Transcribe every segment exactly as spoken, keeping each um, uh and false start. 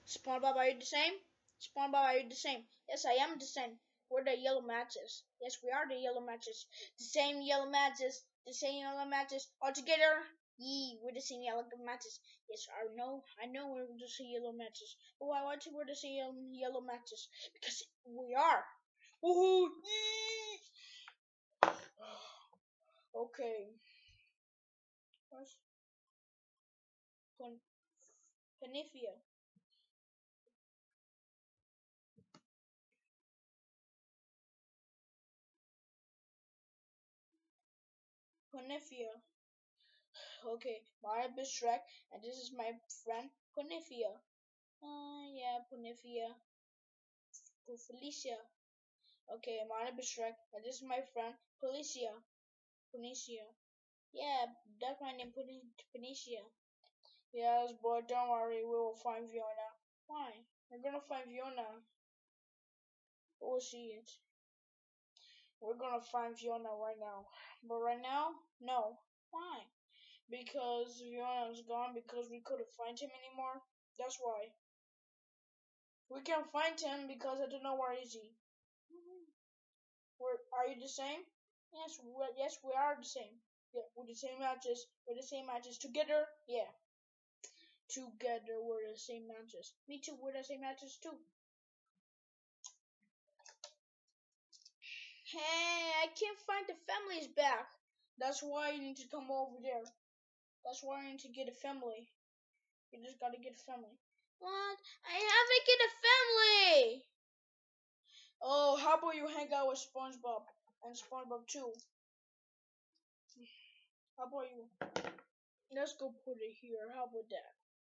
SpongeBob, are you the same? SpongeBob, are you the same? Yes, I am the same. We're the yellow matches. Yes, we are the yellow matches. The same yellow matches. The same yellow matches. All together. Yee, we're the same yellow matches. Yes, I know. I know we're the same yellow matches. But why want to we're the same yellow matches? Because we are. Woohoo! Yee! Okay. What's Pan- Panifia? Panifia. Okay, my name is Shrek, and this is my friend Ponifia. Uh, yeah, Ponifia. Felicia. Okay, my name is Shrek, and this is my friend Felicia. Ponicia. Yeah, that's my name, Ponicia. Yes, but don't worry, we will find Fiona. Why? We're gonna find Fiona. We'll see it. We're gonna find Fiona right now. But right now, no. Why? Because Fiona's gone because we couldn't find him anymore. That's why. We can't find him because I don't know where is he. We're, are you the same? Yes, we yes, we are the same. Yeah, we're the same matches. We're the same matches together. Yeah, together we're the same matches. Me too. We're the same matches too. Hey, I can't find the family's back. That's why you need to come over there. That's why I need to get a family. You just gotta get a family. What? I haven't get a family. Oh, how about you hang out with SpongeBob and SpongeBob too? How about you? Let's go put it here. How about that?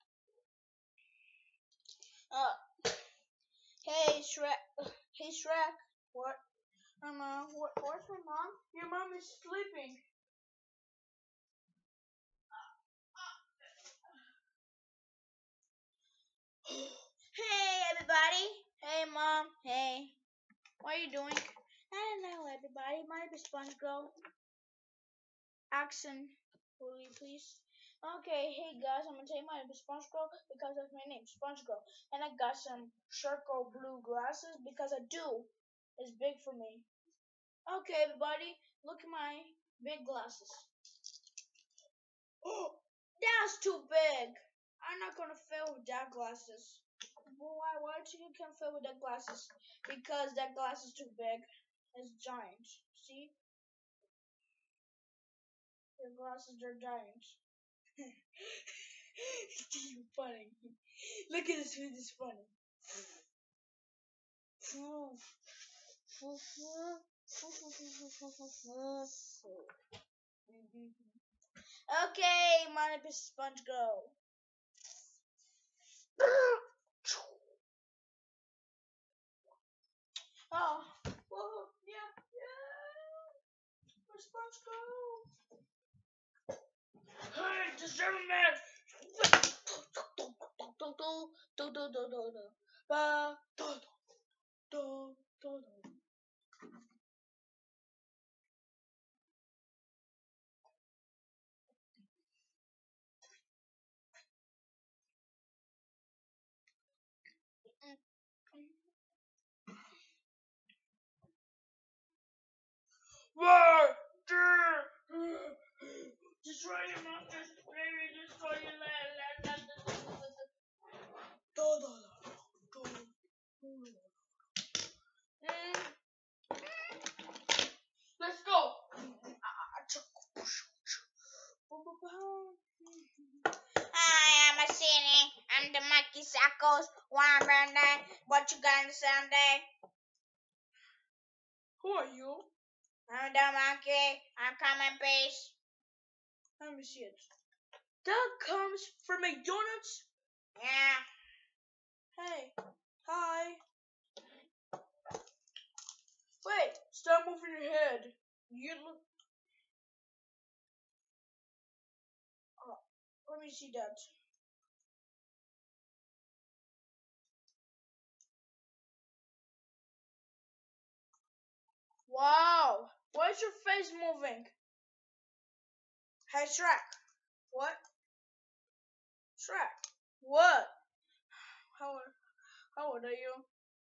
Uh, hey Shrek. Hey Shrek. What? Uh, mom. What? What's my mom? Your mom is sleeping. Hey everybody. Hey mom. Hey. What are you doing? I don't know everybody. My name is SpongeGirl. Accent. Will you please? Okay, hey guys, I'm gonna tell you my name is SpongeGirl because that's my name, SpongeGirl. And I got some charcoal blue glasses because I do. It's big for me. Okay, everybody, look at my big glasses. Oh, that's too big. I'm not gonna fill with that glasses. Why? Why do you can't fill with that glasses? Because that glass is too big. It's giant. See, your glasses are giant. It's funny. Look at this. This is funny. Okay, my name is SpongeGirl. Oh, whoa, yeah, yeah. SpongeGirl. Hey, the German man. Destroy your monsters, baby, destroy your land. Let's go. Hi, I'm a city. I'm the monkey circles. One birthday. What you got on Sunday? Who are you? I'm the monkey. I'm coming, please. Let me see it. That comes from McDonald's? Yeah. Hey. Hi. Wait. Stop moving your head. You look. Oh, let me see that. Wow. Why is your face moving? Hey, Shrek. What? Shrek. What? How? old are you?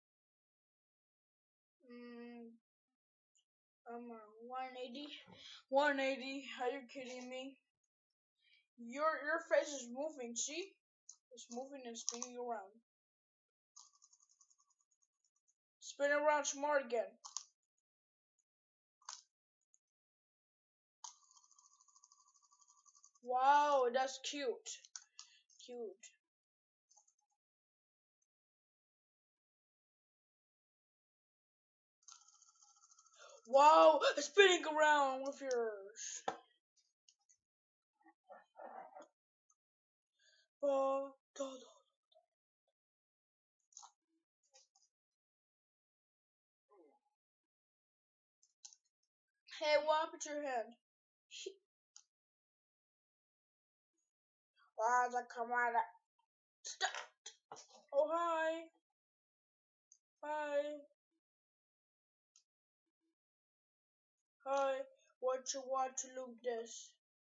Mm, I'm uh, one eighty. one eighty. Are you kidding me? Your your face is moving. See, it's moving and spinning around. Spin around smart again. Wow, that's cute. Cute. Wow, spinning around with yours. Uh, Hey, what happened to your hand? Ah, the camera. Stop. Oh, hi. Hi. Hi. What you want to look this?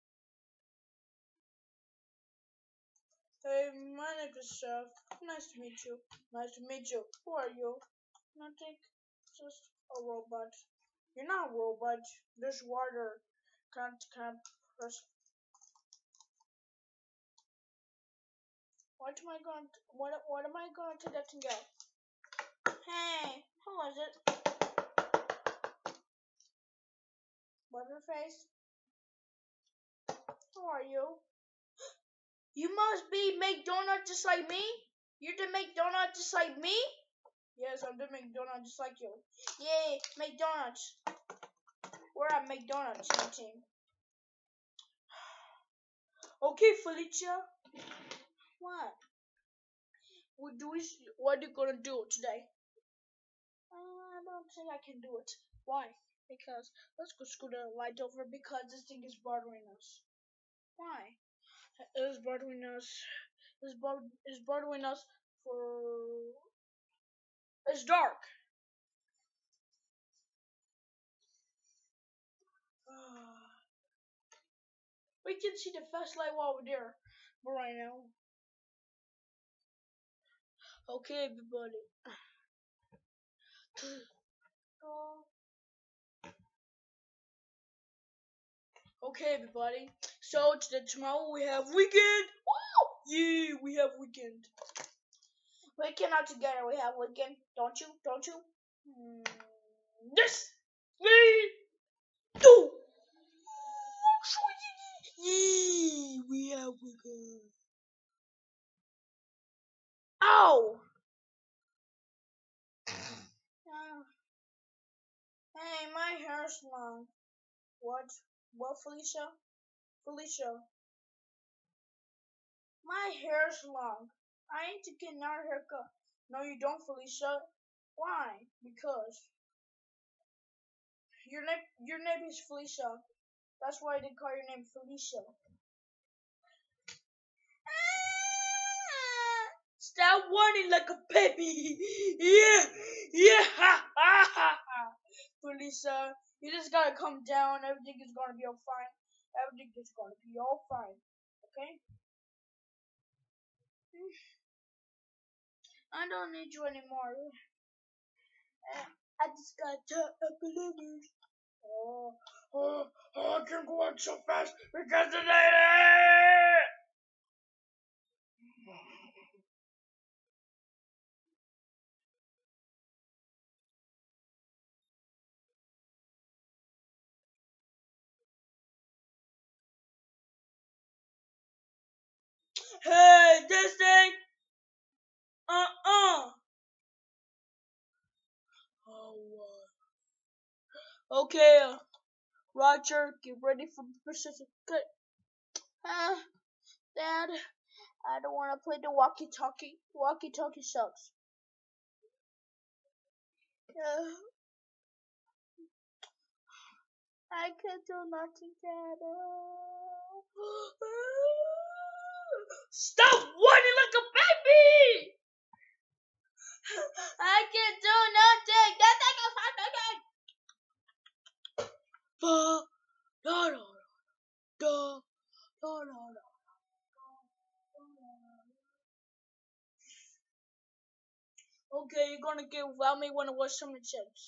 Hey, my name is Chef. Nice to meet you. Nice to meet you. Who are you? Nothing. Just a robot. You're not a robot. There's water. Can't can't press. What am I going? To, what what am I going to get to get? Hey, who is it? Butterface. Who are you? You must be McDonald just like me. You're the McDonald just like me. Yes, I'm the McDonald just like you. Yay, McDonald's. We're at McDonald's, my team. Okay, Felicia. What? What do we? What are you gonna do today? Uh, I don't think I can do it. Why? Because let's go scoot the light over because this thing is bothering us. Why? It is bothering us. It's, bo- it's bothering us for. It's dark. We can see the flashlight while we're there. But right now. Okay, everybody. Okay, everybody. So today, tomorrow we have weekend. Woo! Yeah, we have weekend. We cannot together. We have weekend. Don't you? Don't you? Hmm. This. Three, two. Yeah, we have weekend. Ow! Uh, hey, my hair's long. What? What, Felicia? Felicia, my hair's long. I need to get another haircut. No, you don't, Felicia. Why? Because your name your name is Felicia. That's why they call your name Felicia. Stop whining like a baby. Yeah, yeah, ha, ha, ha, ha. Felicia, you just gotta calm down. Everything is gonna be all fine. Everything is gonna be all fine. Okay? I don't need you anymore. I just got to believe. Oh, oh, oh, I can go on so fast because of that. Hey, this thing. Uh-uh. Oh, uh, okay, uh, Roger, get ready for Pacific. Good. Uh, Dad, I don't want to play the walkie-talkie. Walkie-talkie sucks. Uh, I can't do nothing, Dad. Uh, Stop whining like a baby! I can't do nothing. That thing is hot again. No, no, no, no, no, no. Okay, you're gonna get without me when I watch some chips.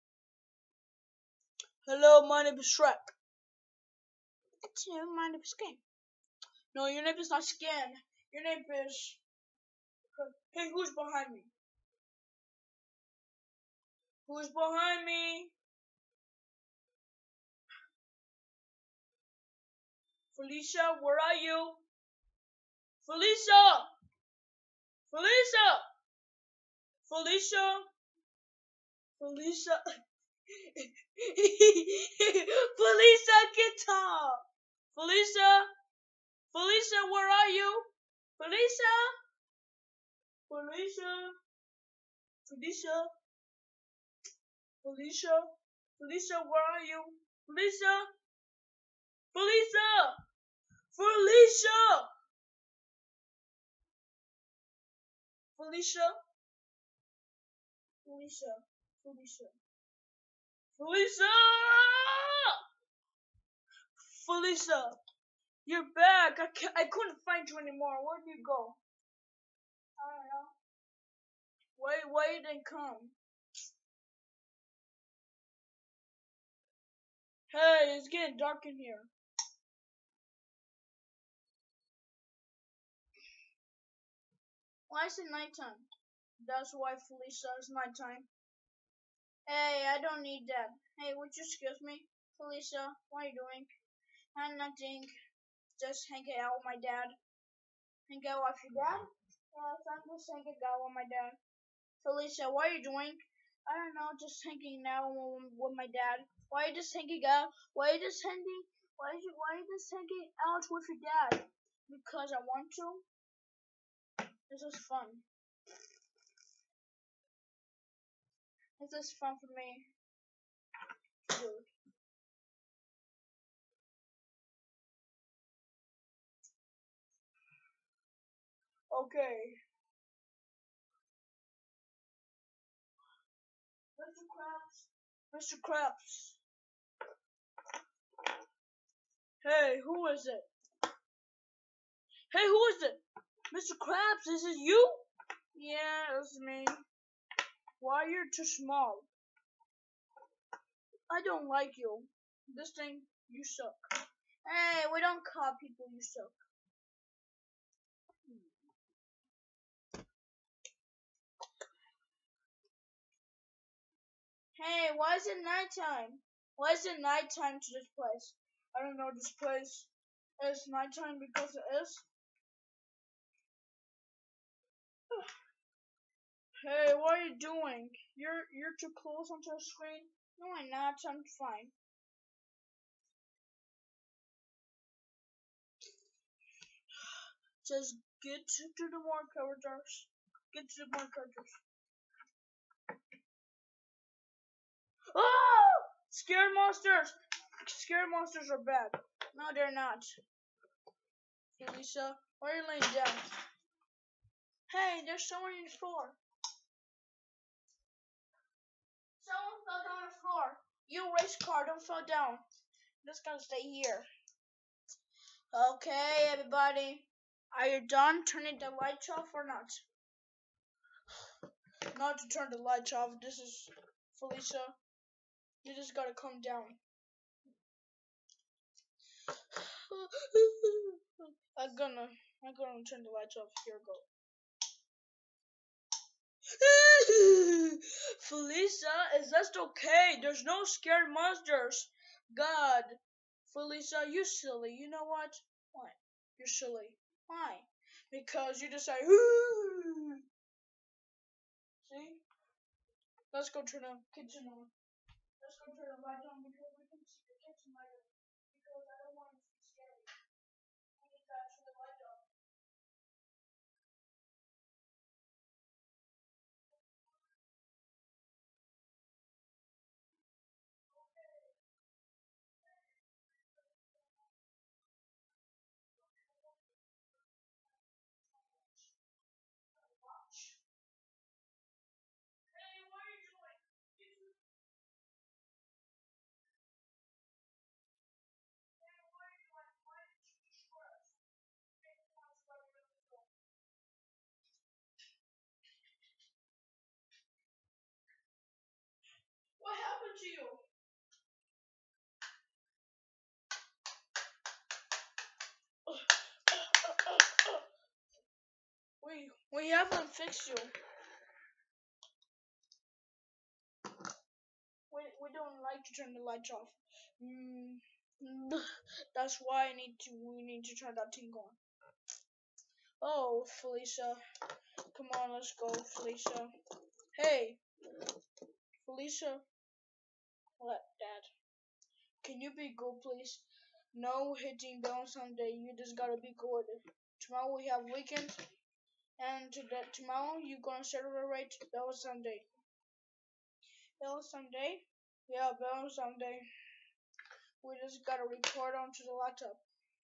Hello, my name is Shrek. It's you, my name is Skin. No, your name is not Skin. Your name is. Hey, who's behind me? Who's behind me? Felicia, where are you? Felicia! Felicia! Felicia! Felicia! Felicia, get up! Felicia! Felicia, where are you? Felicia! Felicia! Felicia! Felicia! Felicia, where are you? Felicia! Felicia! Felicia! Felicia! Felicia! Felicia! Felicia! Felicia! You're back! I, can't, I couldn't find you anymore. Where'd you go? I don't know. Why, why you didn't come? Hey, it's getting dark in here. Why is it nighttime? That's why Felicia is nighttime. Hey, I don't need that. Hey, would you excuse me? Felicia, what are you doing? I'm nothing. Just hanging out with my dad. Hang out with your dad? Yes, I'm just hanging out with my dad. Felicia, what are you doing? I don't know, just hanging out with my dad. Why are you just hanging out? Why are you just hanging? Why are you, why are you just hanging out with your dad? Because I want to. This is fun. This is fun for me. Dude. Okay. Mister Krabs. Mister Krabs. Hey, who is it? Hey, who is it? Mister Krabs, is it you? Yeah, it's me. Why you're too small? I don't like you. This thing, you suck. Hey, we don't call people you suck. Hey, why is it nighttime? Why is it nighttime to this place? I don't know, this place is nighttime because it is. Hey, what are you doing? You're you're too close onto the screen. No, I'm not. I'm fine. Just get to the more characters. Get to the more characters. Oh! Scare monsters! Scare monsters are bad. No, they're not. Felicia, why are you laying down? Hey, there's someone on the floor. Someone fell down on the floor. You race car, don't fall down. I'm just gonna stay here. Okay, everybody. Are you done turning the lights off or not? Not to turn the lights off. This is Felicia. You just gotta calm down. I'm gonna, I'm gonna turn the lights off. Here we go. Felicia, is that okay? There's no scared monsters. God, Felicia, you silly. You know what? Why? You're silly. Why? Because you just say, see? Let's go turn the kitchen on. Let's go turn the light on because we can see the kitchen light on. Because I don't want it to be scary. We need to turn the light on. Hey, what are you doing? happened to you? We we haven't fixed you. We we don't like to turn the lights off. Mm, that's why I need to. We need to turn that thing on. Oh, Felicia, come on, let's go, Felicia. Hey, Felicia. What, Dad? Can you be good, please? No hitting down Sunday. You just gotta be good. Tomorrow we have weekend, and to that tomorrow you gonna celebrate Bell Sunday. Bell Sunday? Yeah, Bell Sunday. We just gotta record onto the laptop.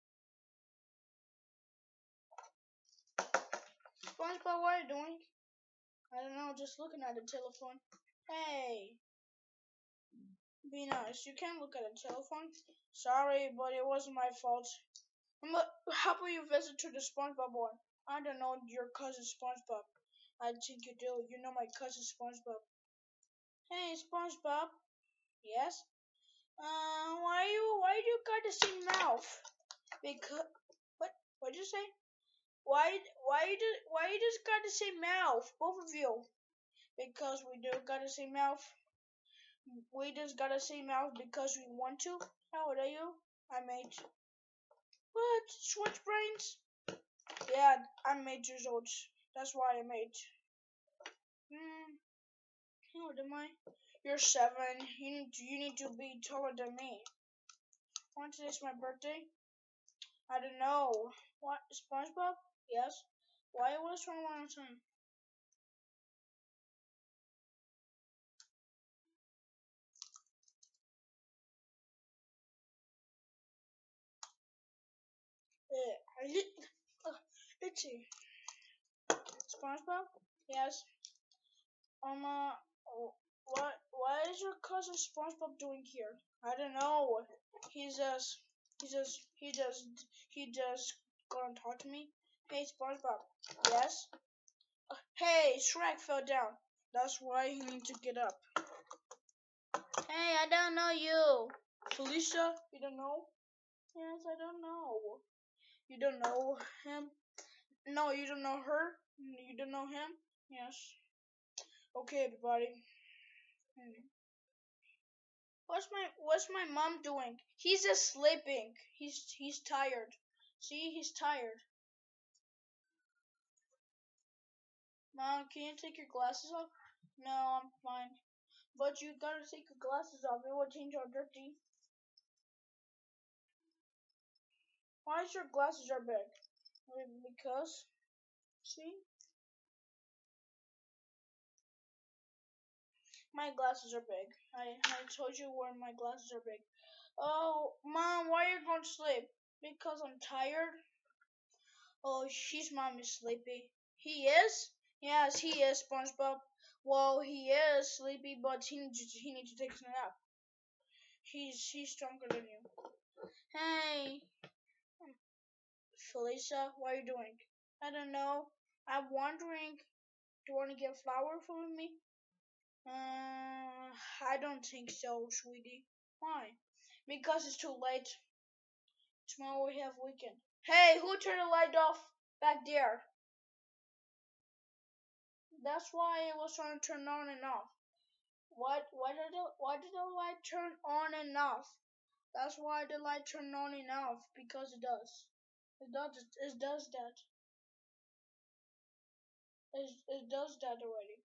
SpongeBob, what are you doing? I don't know, just looking at the telephone. Hey, be nice. You can't look at the telephone. Sorry, but it wasn't my fault. But how about you visit to the SpongeBob one? I don't know your cousin SpongeBob. I think you do. You know my cousin SpongeBob. Hey, SpongeBob. Yes. Uh, why you why you got the same mouth? Because what? What'd you say? Why why you just why you just got the same mouth, both of you? Because we do got the same mouth. We just got the same mouth because we want to. How old are you? I'm eight. What? Switch brains? Yeah, I'm eight years old. That's why I'm eight. Hmm. How old am I? You're seven. You need to, you need to be taller than me. When today's my birthday? I don't know. What? SpongeBob? Yes. Why was wrong one time? Uh, uh, itchy. SpongeBob? Yes. Um. Uh, oh, what? What is your cousin SpongeBob doing here? I don't know. He's just. He just. He just. He just gonna talk to me. Hey, SpongeBob. Yes. Hey, Shrek fell down. That's why he needs to get up. Hey, I don't know you. Felicia, you don't know? Yes, I don't know. You don't know him? No, you don't know her? You don't know him? Yes. Okay, everybody. Hmm. What's my What's my mom doing? He's just sleeping. He's he's tired. See, he's tired. Mom, can you take your glasses off? No, I'm fine. But you gotta take your glasses off. It will change our dirty. Why is your glasses are big? Because, see, my glasses are big. I, I told you where my glasses are big. Oh, Mom, why are you going to sleep? Because I'm tired. Oh, she's mom is sleepy. He is? Yes, he is, SpongeBob. Well, he is sleepy, but he needs to, he needs to take a nap. He's he's stronger than you. Hey, Felicia, what are you doing? I don't know. I'm wondering, do you want to get a flower for me? Uh, I don't think so, sweetie. Why? Because it's too late. Tomorrow we have weekend. Hey, who turned the light off back there? That's why it was trying to turn on and off. What? Why did the Why did the light turn on and off? That's why the light turned on and off because it does. It does. It does that. It, it does that already.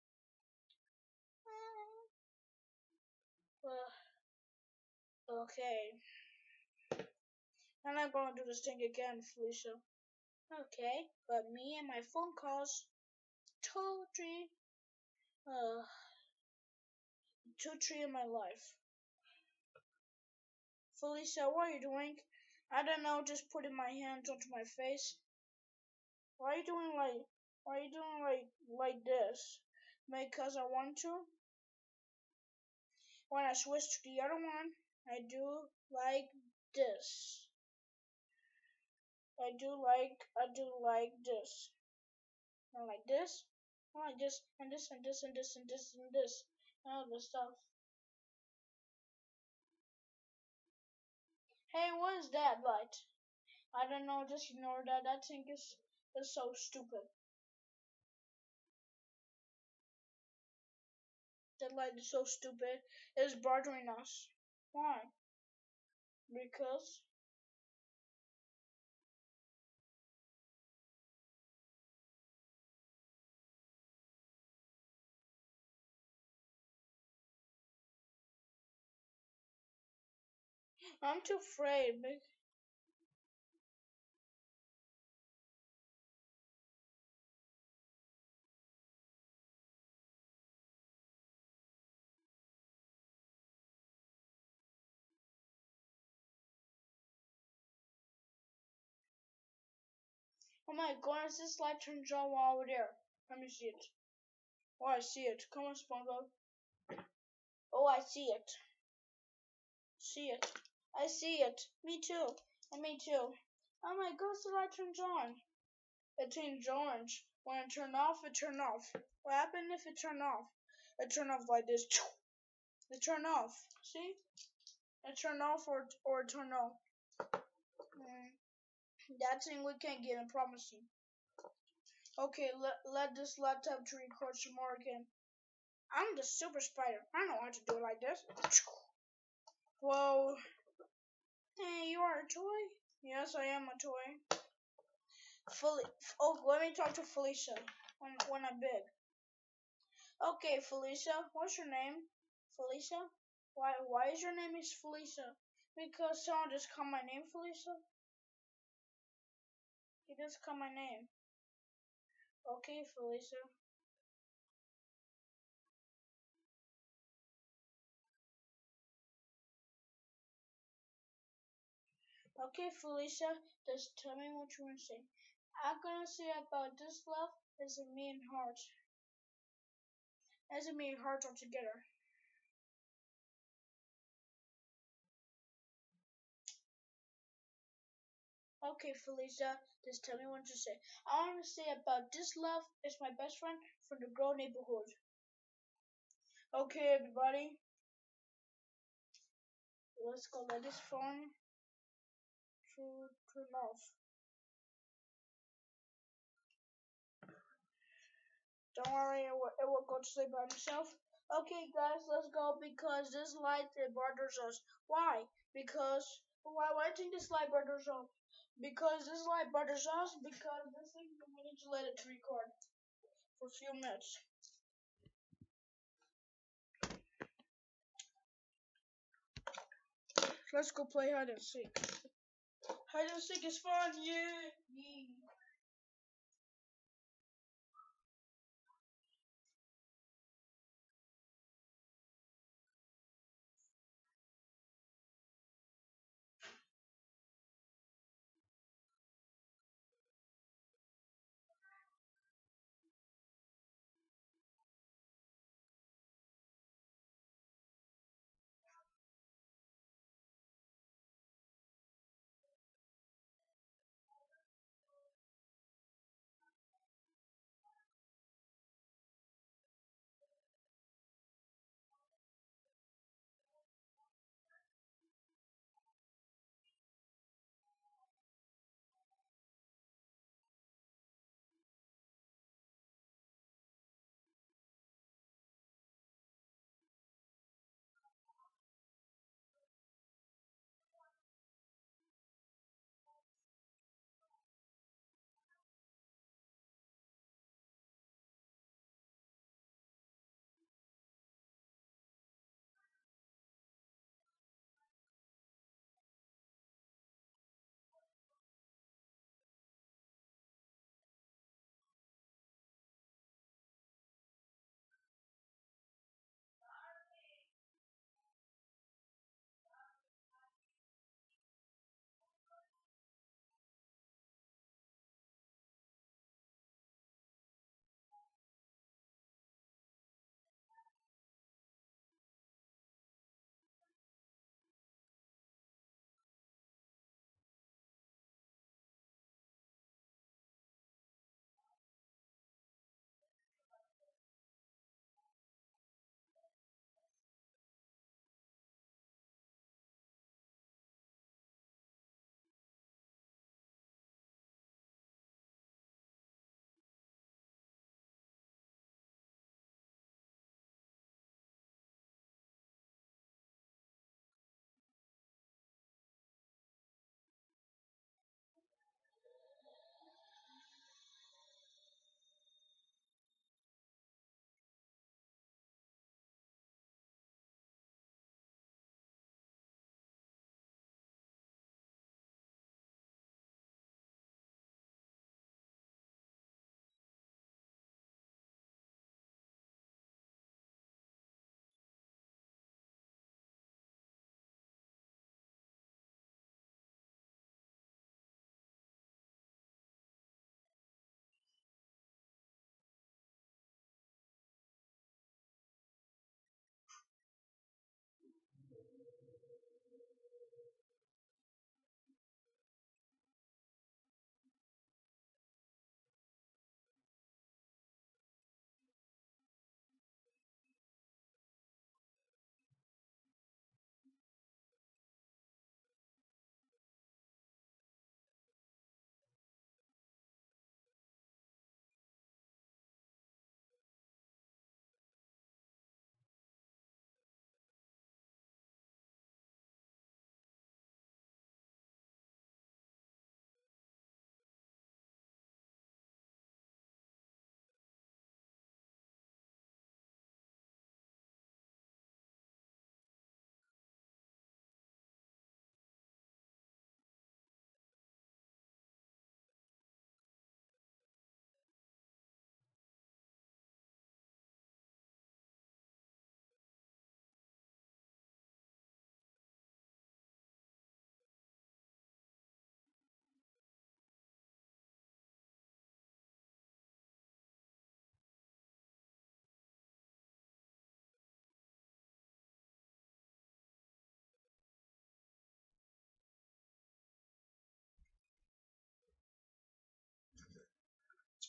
Uh, okay. I'm not gonna do this thing again, Felicia. Okay, but me and my phone calls, two, three, uh, two, three in my life. Felicia, what are you doing? I don't know, just putting my hands onto my face. Why are you doing like, why are you doing like, like this? Because I want to. When I switch to the other one, I do like this. I do like, I do like this. And like this, and like this, and this, and this, and this, and this, and this, and all this stuff. Hey, what is that light? I don't know, just ignore that. That thing is, is so stupid. That light is so stupid. It's bothering us. Why? Because I'm too afraid. Oh my goodness, this light turns on while over there. Let me see it. Oh, I see it. Come on, SpongeBob. Oh, I see it. See it. I see it. Me too. And me too. Oh my goodness, the light turns on. It turns orange. When it turn off, it turn off. What happened if it turn off? It turn off like this. It turn off. See? It turn off or or turn off. Mm, that thing we can't get, I promise you. Okay, let, let this laptop to record some more again. I'm the super spider. I know how to do it like this. Whoa. Hey, you are a toy? Yes, I am a toy. Fully. Oh, let me talk to Felicia when, when I'm big. Okay, Felicia, what's your name? Felicia? Why why is your name is Felicia? Because someone just called my name Felicia? He just called my name. Okay, Felicia. Okay, Felicia, just tell me what you want to say. I'm gonna say about this love is a mean heart. As a mean heart altogether. Okay, Felicia, just tell me what to say. I want to say about this love is my best friend from the Grow neighborhood. Okay, everybody, let's go let this phone to turn off. Don't worry, it will, it will go to sleep by itself. Okay, guys, let's go because this light it bothers us. Why? Because why? Why do you think this light bothers us? Because this light bothers us because this thing we need to let it record for a few minutes. Let's go play hide and seek. Hide and seek is fun, yeah. yeah.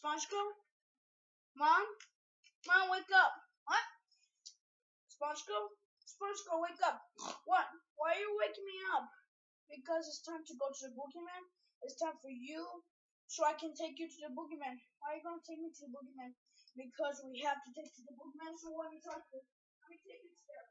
SpongeGirl? Mom? Mom, wake up. What? SpongeGirl? SpongeGirl, wake up. What? Why are you waking me up? Because it's time to go to the boogeyman. It's time for you, so I can take you to the boogeyman. Why are you gonna take me to the boogeyman? Because we have to take to the boogeyman. So let me talk to. Let me take you there.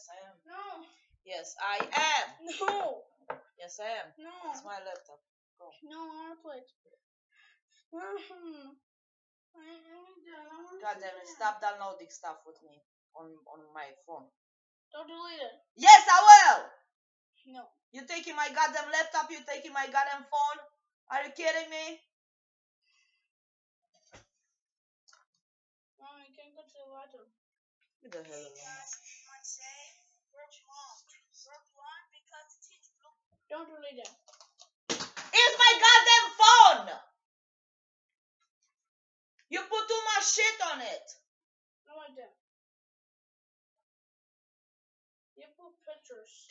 Yes, I am. No. Yes, I am. No. Yes, I am. No. It's my laptop. Go. No, I want to play it. Mhm. I, I need to, I want to God see damn it! that. Stop downloading stuff with me on on my phone. Don't delete it. Yes, I will. No. You taking my goddamn laptop? You taking my goddamn phone? Are you kidding me? Mom, you can't go to the bathroom. Get the hell alone. Don't delete it. It's my goddamn phone. You put too much shit on it. No, I didn't. You put pictures.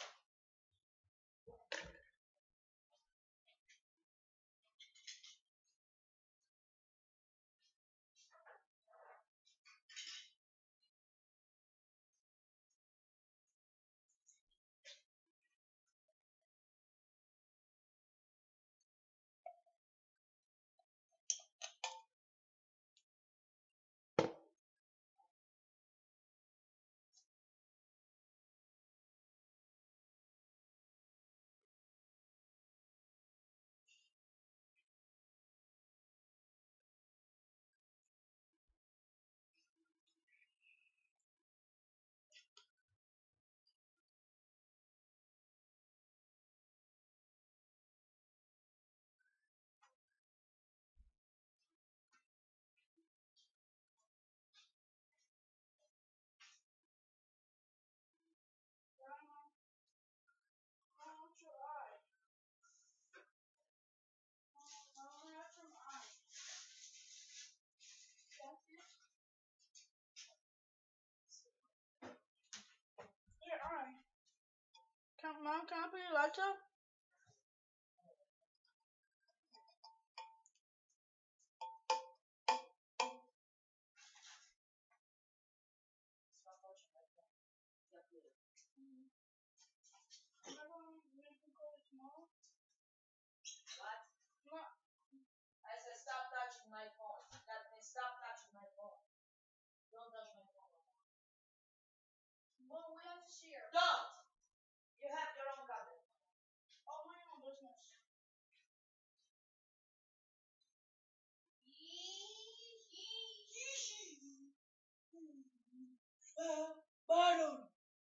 Can, Mom, can I put your laptop? What? No. I said stop touching my phone. That means stop touching my phone. Don't touch my phone. Well, we have to share. Don't. You have your own cabinet. Oh, my own business. Pardon.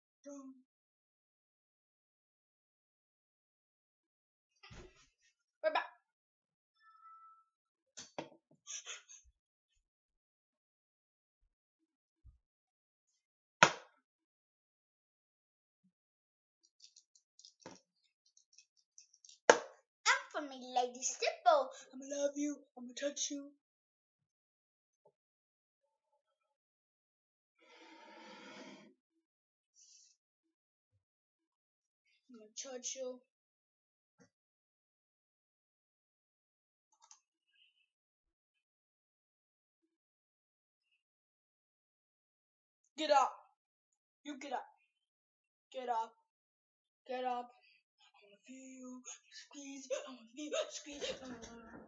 We're back. I'm for me, Lady Stipple. I'm gonna love you. I'm gonna touch you. I'm gonna touch you. Get up. You get up. Get up. Get up. I wanna feel you. Squeeze. I wanna feel you. Squeeze. Uh.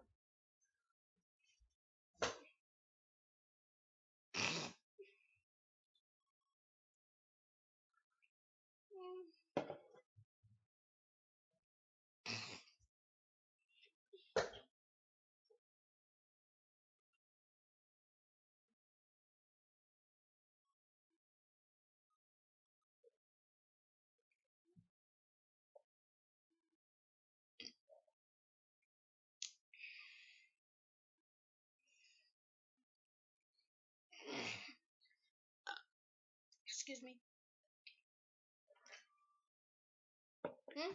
Excuse me. Hmm?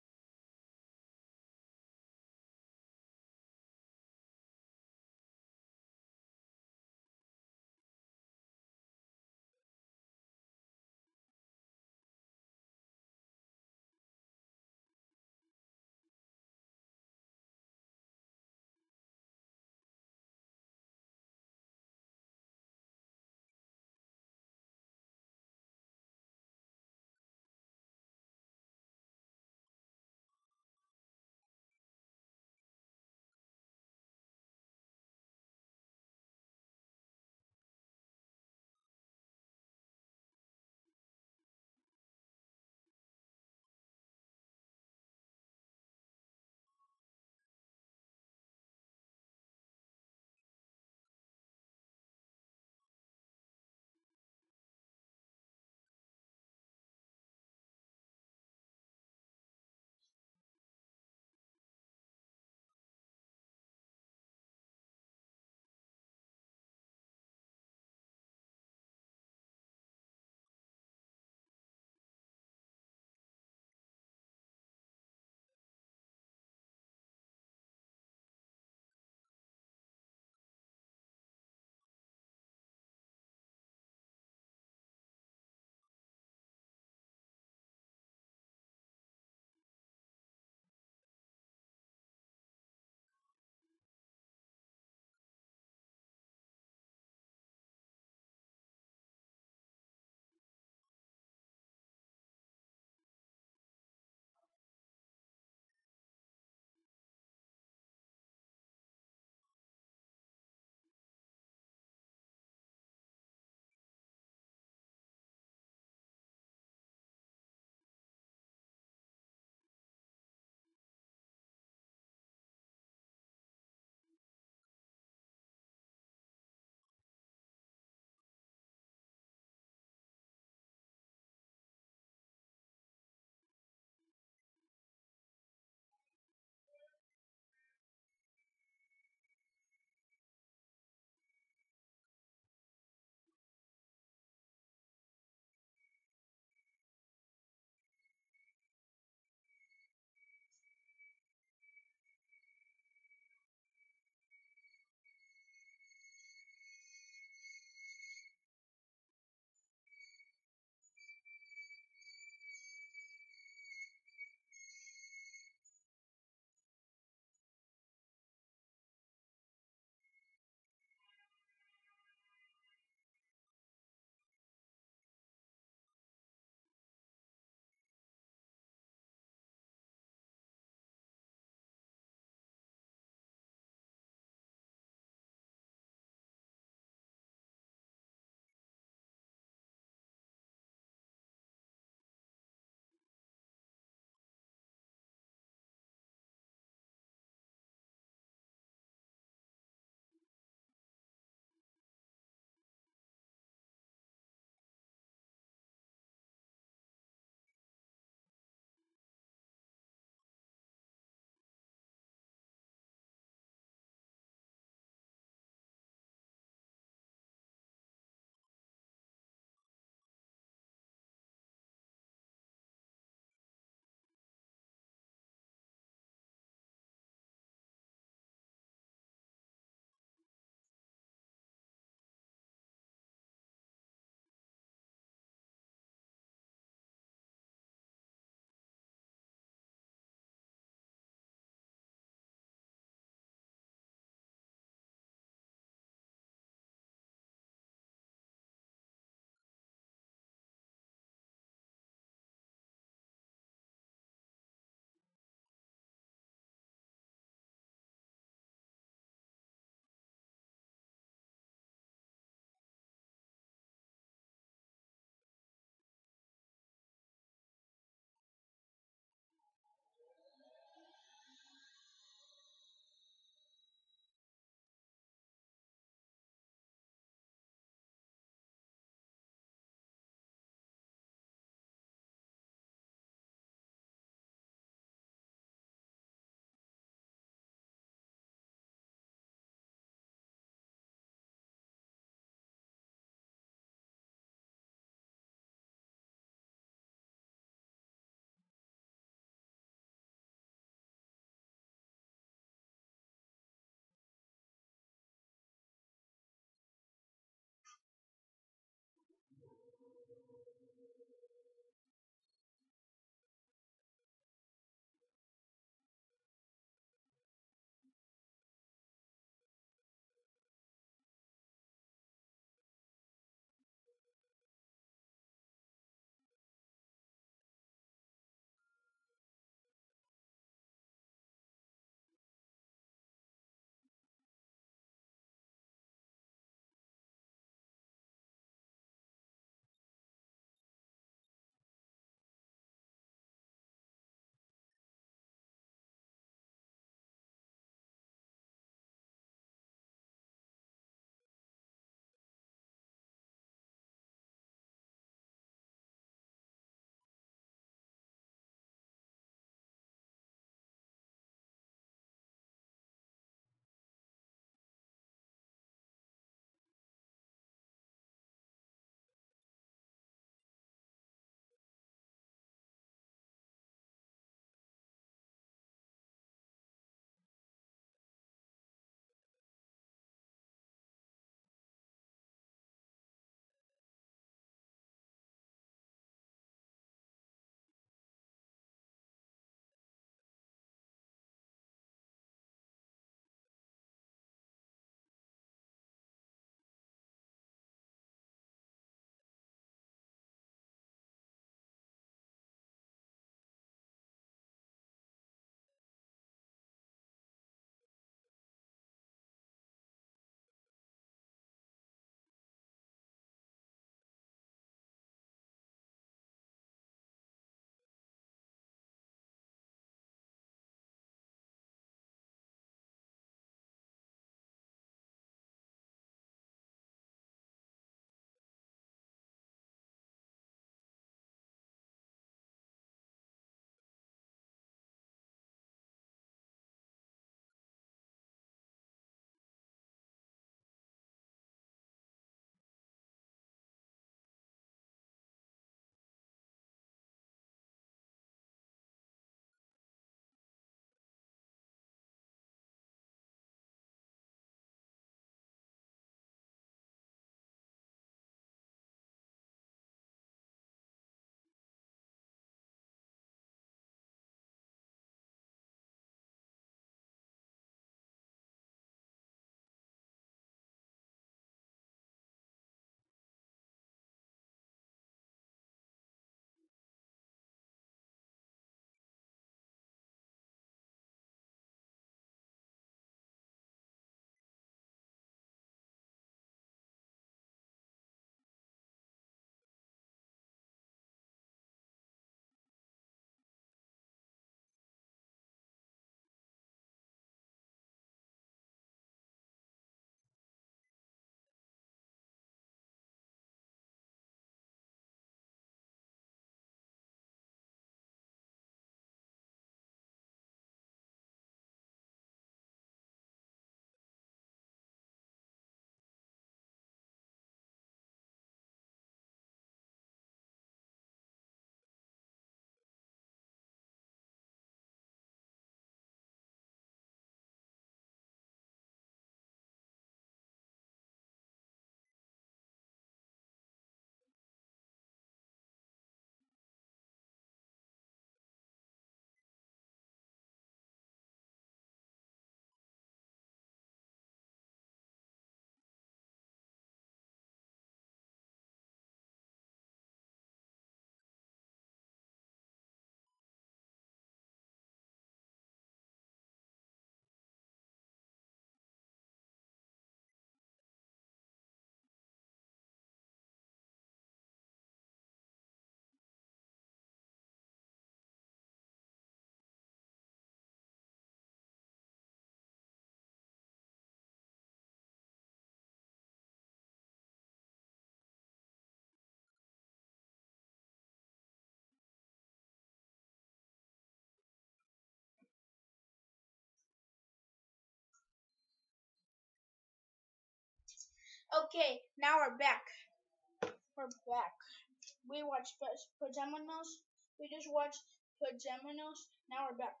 Okay, now we're back. We're back. We watched Pajamas. We just watched Pajamas. Now we're back.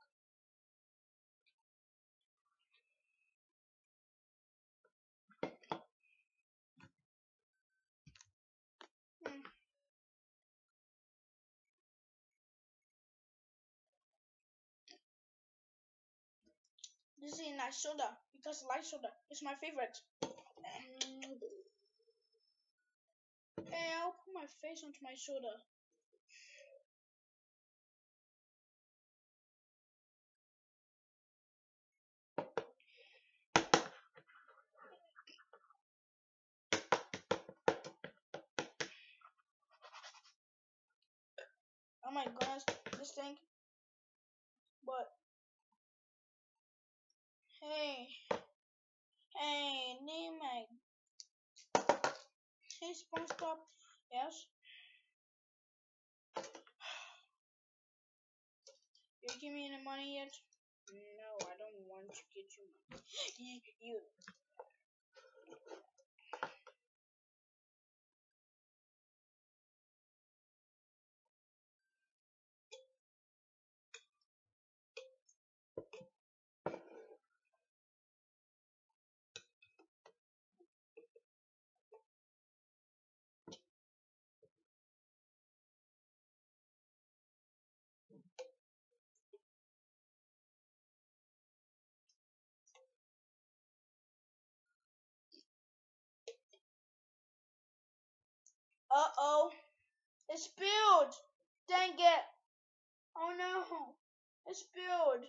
Hmm. This is a nice soda because light soda is my favorite. Mm. Hey, I'll put my face onto my soda. Oh my goodness, this thing. But hey, hey, name my hey SpongeBob. Yes, you give me any money yet? No, I don't want to get you money. you, you. Uh oh, it's spilled. Dang it. Oh no, it's spilled.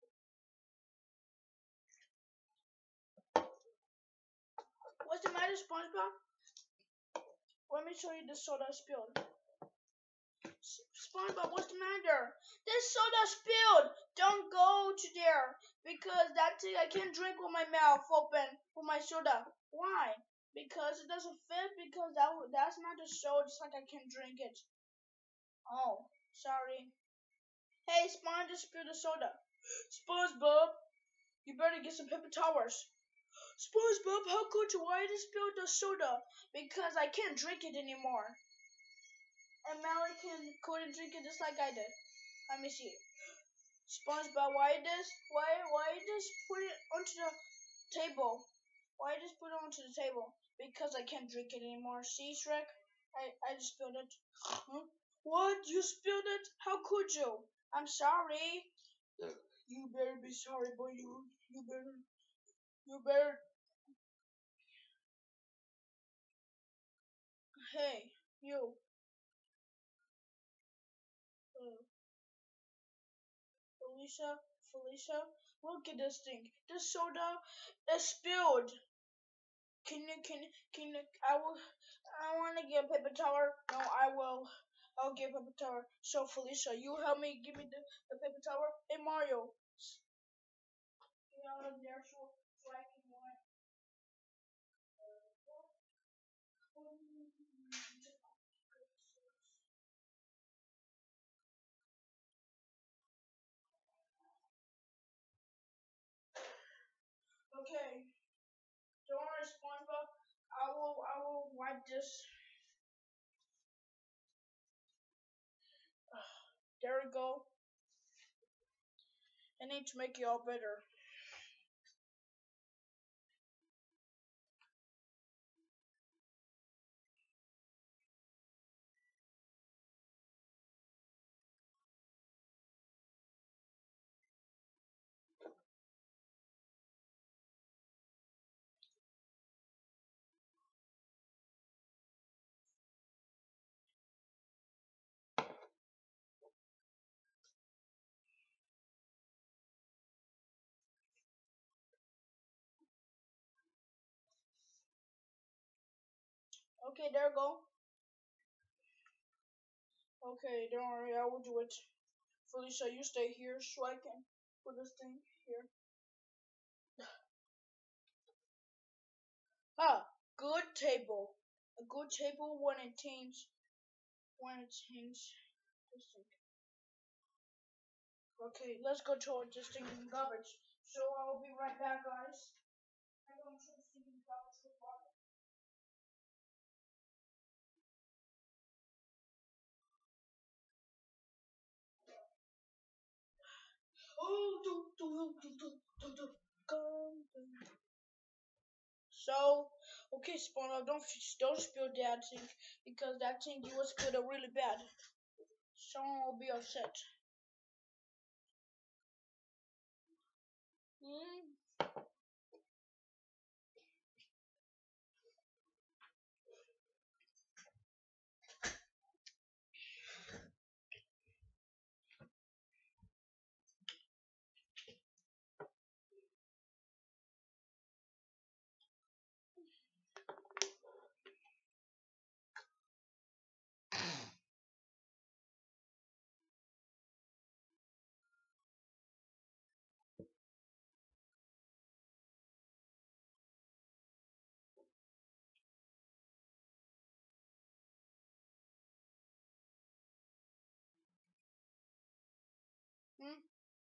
What's the matter, SpongeBob? Let me show you the soda spilled. SpongeBob, what's the matter? This soda spilled. Don't go to there because that thing I can't drink with my mouth open with my soda. Why? Because it doesn't fit. Because that that's not the soda. It's like I can't drink it. Oh, sorry. Hey, Sponge just spilled the soda. SpongeBob, you better get some paper towels. SpongeBob, how could you? Why did you spill the soda? Because I can't drink it anymore. And Mally can couldn't drink it just like I did. Let me see. SpongeBob, why this? Why why just put it onto the table? Why just put it onto the table? Because I can't drink it anymore. See, Shrek? I, I just spilled it. Huh? What? You spilled it? How could you? I'm sorry. You better be sorry, boy. You you better you better. Hey, you. Uh, Felicia, Felicia, look at this thing. This soda is spilled. Can you, can you, can you, I will, I want to get a paper towel. No, I will, I'll get a paper towel. So, Felicia, you help me give me the, the paper towel. Hey, Mario. Get out of there so, so I can want. Okay, don't worry, SpongeBob. I will, I will wipe this. There we go. I need to make you all better. Okay, there we go. Okay, don't worry, I will do it. Felicia, you stay here so I can put this thing here. Ah, good table. A good table when it tains, when it tains this thing. Okay, let's go to this thing in garbage. So I'll be right back, guys. I'm going to this thing in garbage with water. So, okay, SpongeBob, don't don't spill that thing because that thing you will spill it really bad. Someone will be upset. Mm. Mm.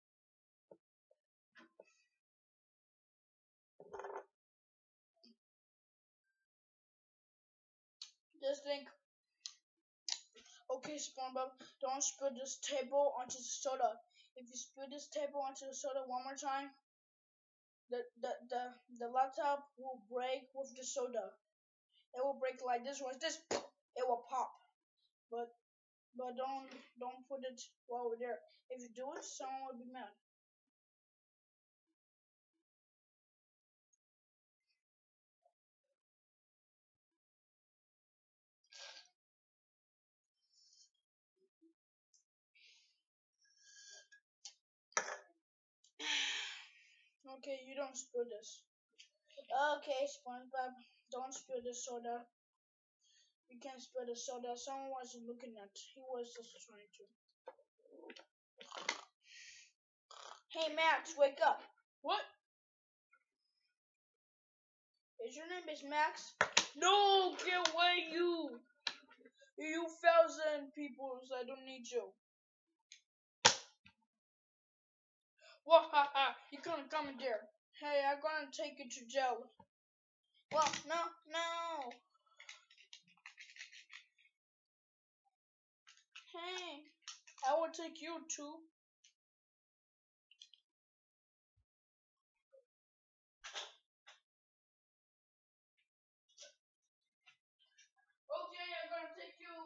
Just think, okay, SpongeBob, don't spill this table onto the soda. If you spill this table onto the soda one more time, the the the, the laptop will break with the soda. It will break like this. Once this, it will pop. But but don't don't put it over there. If you do it, someone will be mad. Okay, you don't spill this. Okay, SpongeBob, don't spill the soda. You can't spill the soda. Someone was looking at. He was just trying to. Hey Max, wake up. What? Is your name is Max? No, get away, you. You thousand peoples. I don't need you. Wahaha, you couldn't come in there. Hey, I'm gonna take you to jail. Well, no, no. Hey, I will take you too. Okay, I'm gonna take you.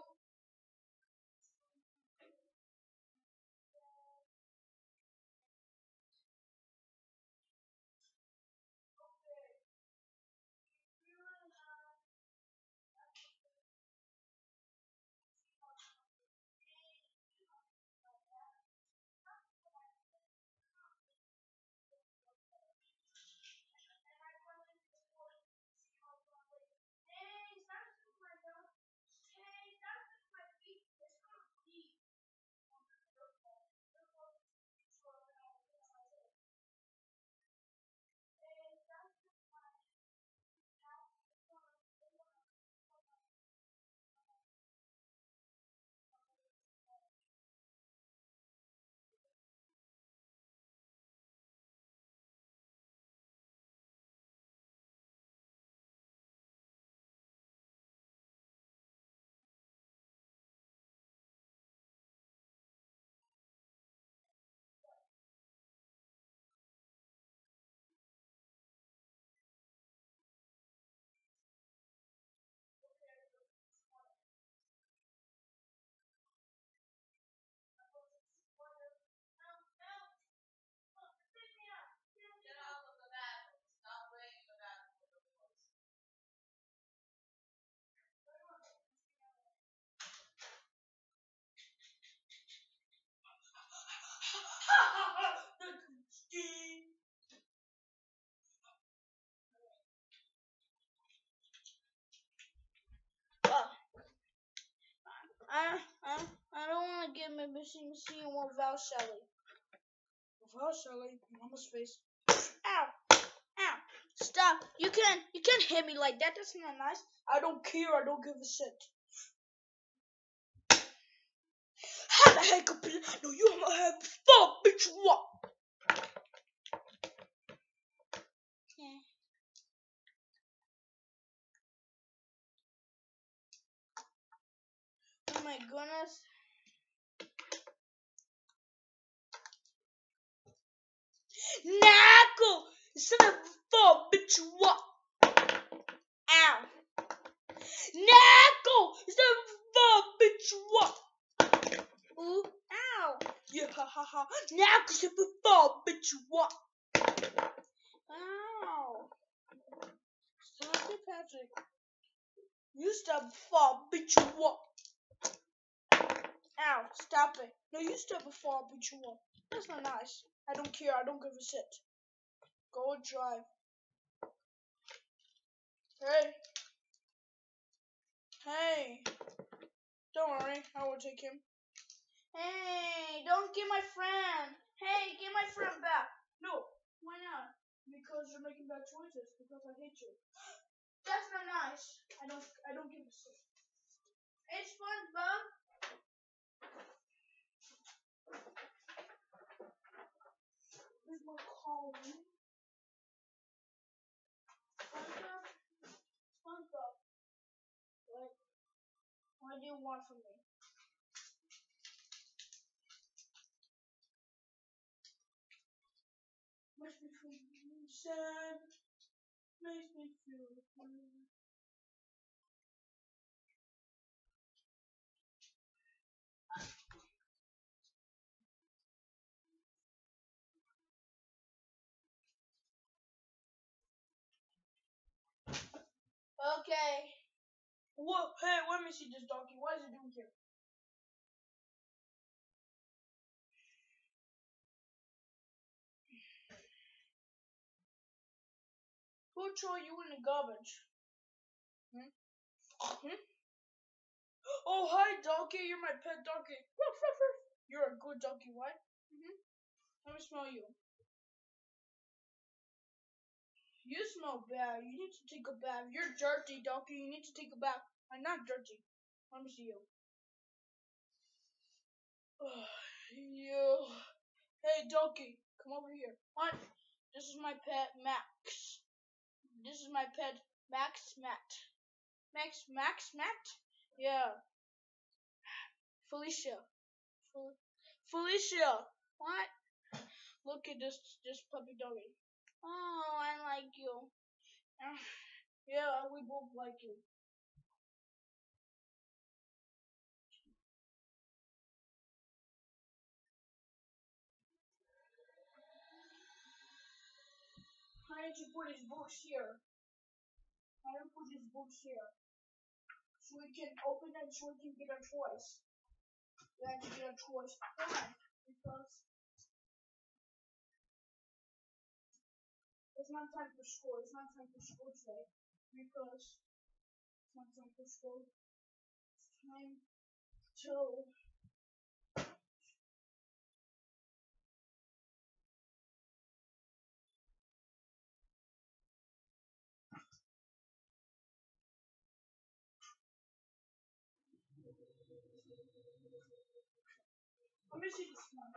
Get out of the bathroom. Stop playing in the bathroom with the boys. Uh, I, I, I don't want to get my machine scene without Shelly. Without Shelly, Mama's face. Ow! Ow! Stop! You can't, you can't hit me like that. That's not nice. I don't care. I don't give a shit. How the heck up? No, you have a head. Fuck, bitch! What? Yeah. Oh my goodness. Knuckle! Son of a fuck, bitch, what? Ow. Knuckle! Son of a fuck, bitch, what? Ooh, ow. Yeah, ha ha ha. Knuckle, son of a fuck, bitch, what? Ow. Stop it, Patrick. You stop fall, bitch, you what? Ow, stop it. No, you stop a fall, bitch, you what? That's not nice. I don't care. I don't give a shit. Go drive. Hey. Hey. Don't worry. I will take him. Hey, don't get my friend. Hey, get my friend back. No. Why not? Because you're making bad choices. Because I hate you. That's not nice. I don't. I don't give a shit. Hey, SpongeBob. Here's my calling. SpongeBob. SpongeBob. What? What do you want from me? Makes me feel sad. Makes me feel sad. Okay. What? Hey, let me see this donkey. What is it doing here? Who threw you in the garbage? Hmm? Hmm? Oh, hi, donkey. You're my pet donkey. You're a good donkey, right? Mm-hmm. Let me smell you. You smell bad. You need to take a bath. You're dirty, donkey. You need to take a bath. I'm not dirty. Let me see you. You. Hey, donkey. Come over here. What? This is my pet, Max. This is my pet, Max Matt. Max Max Matt? Yeah. Felicia. Fel- Felicia. What? Look at this this puppy doggy. Oh, I like you. Yeah, we both like you. Why don't you put his books here? Why don't you put his books here? So we can open them so we can get our toys. We have to get our toys. Why? Because it's not time for school. It's not time for school today. Because it's not time for school. It's time to. Let me see this one.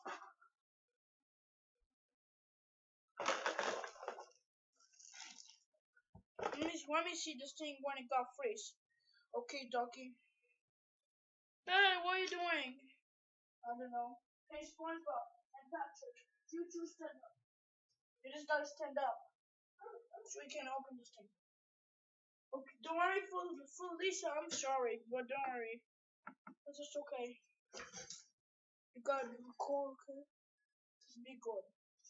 Let me, let me see this thing when it got freeze. Okay, doggy. Hey, what are you doing? I don't know. Hey, SpongeBob and Patrick, you two stand up. You just gotta stand up so we can open this thing. Okay, don't worry for, for Lisa, I'm sorry, but don't worry. It's just okay. You gotta be cool, okay? Just be good.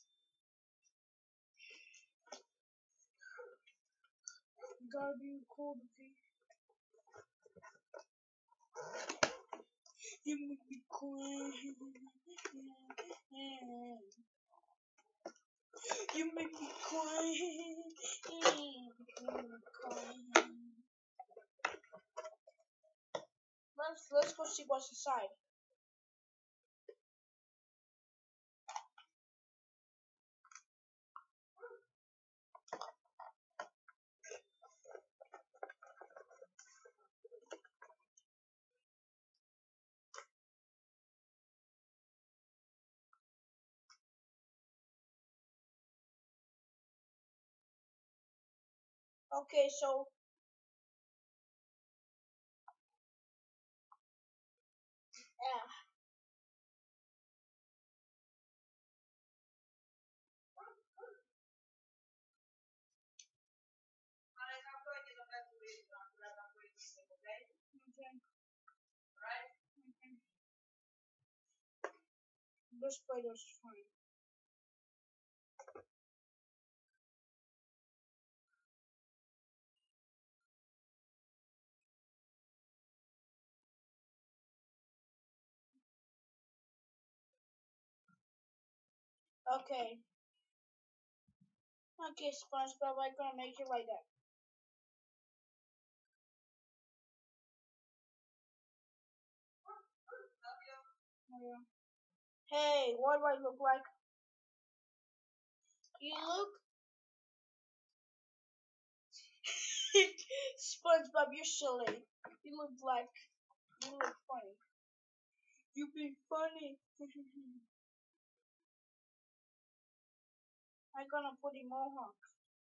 You gotta be cool, okay? You make me cry. You make me cry. Let's let's go see what's inside. Okay, so yeah. Okay. Right? Okay. This plate is fine. Okay. Okay, SpongeBob, I'm gonna make it like that. Yeah. Hey, what do I look like? You look SpongeBob, you're silly. You look like you look funny. You be funny. I'm gonna put a mohawk.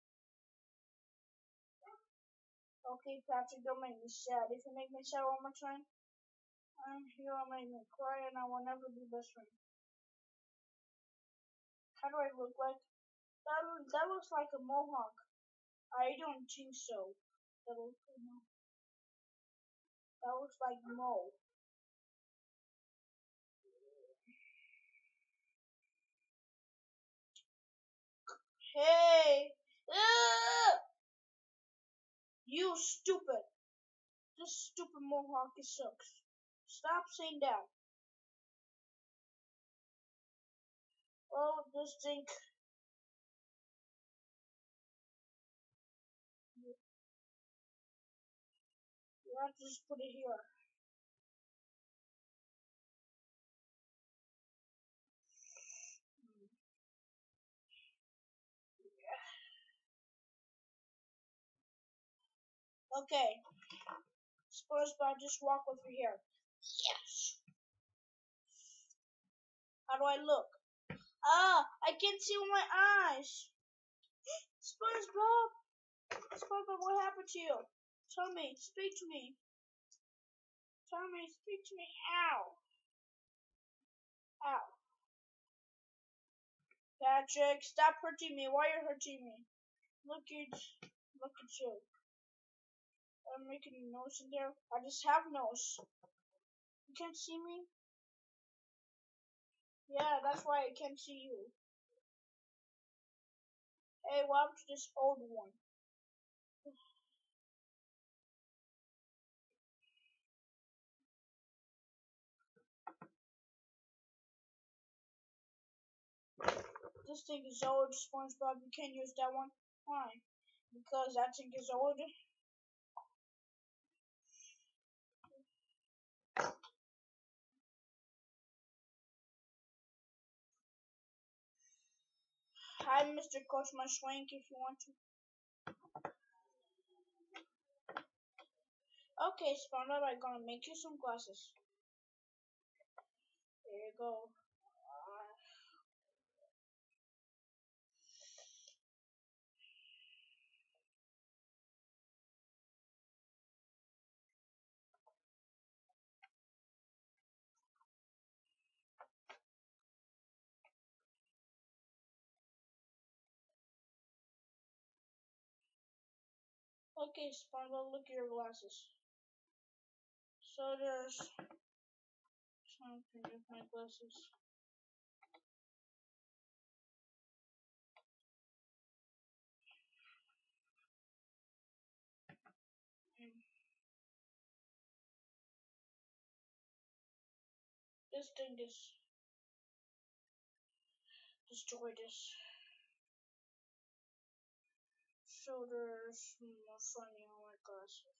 Okay, Patrick, don't make me sad. If you make me sad one more time, I'm here. I'll make me cry, and I will never be best friend. How do I look like? That that looks like a mohawk. I don't think so. That looks, that looks like Mo. Hey! Ah! You stupid! This stupid mohawk sucks. Stop saying that. Oh, this thing. You have to just put it here. Okay. SpongeBob, just walk over here. Yes. How do I look? Ah, I can't see with my eyes. SpongeBob, SpongeBob, what happened to you? Tell me, speak to me. Tell me, speak to me. Ow, ow. Patrick, stop hurting me. Why are you hurting me? Look at, look at you. I'm making a nose in there. I just have nose. You can't see me? Yeah, that's why I can't see you. Hey, what happened to this old one? This thing is old, SpongeBob. You can't use that one. Why? Because that thing is old. I'm Mister Coach My Swank if you want to. Okay, SpongeBob, I'm gonna make you some glasses. There you go. Okay, SpongeBob, look at your glasses. So there's something with my glasses. Mm. This thing is destroy this. So there's more funny on my glasses.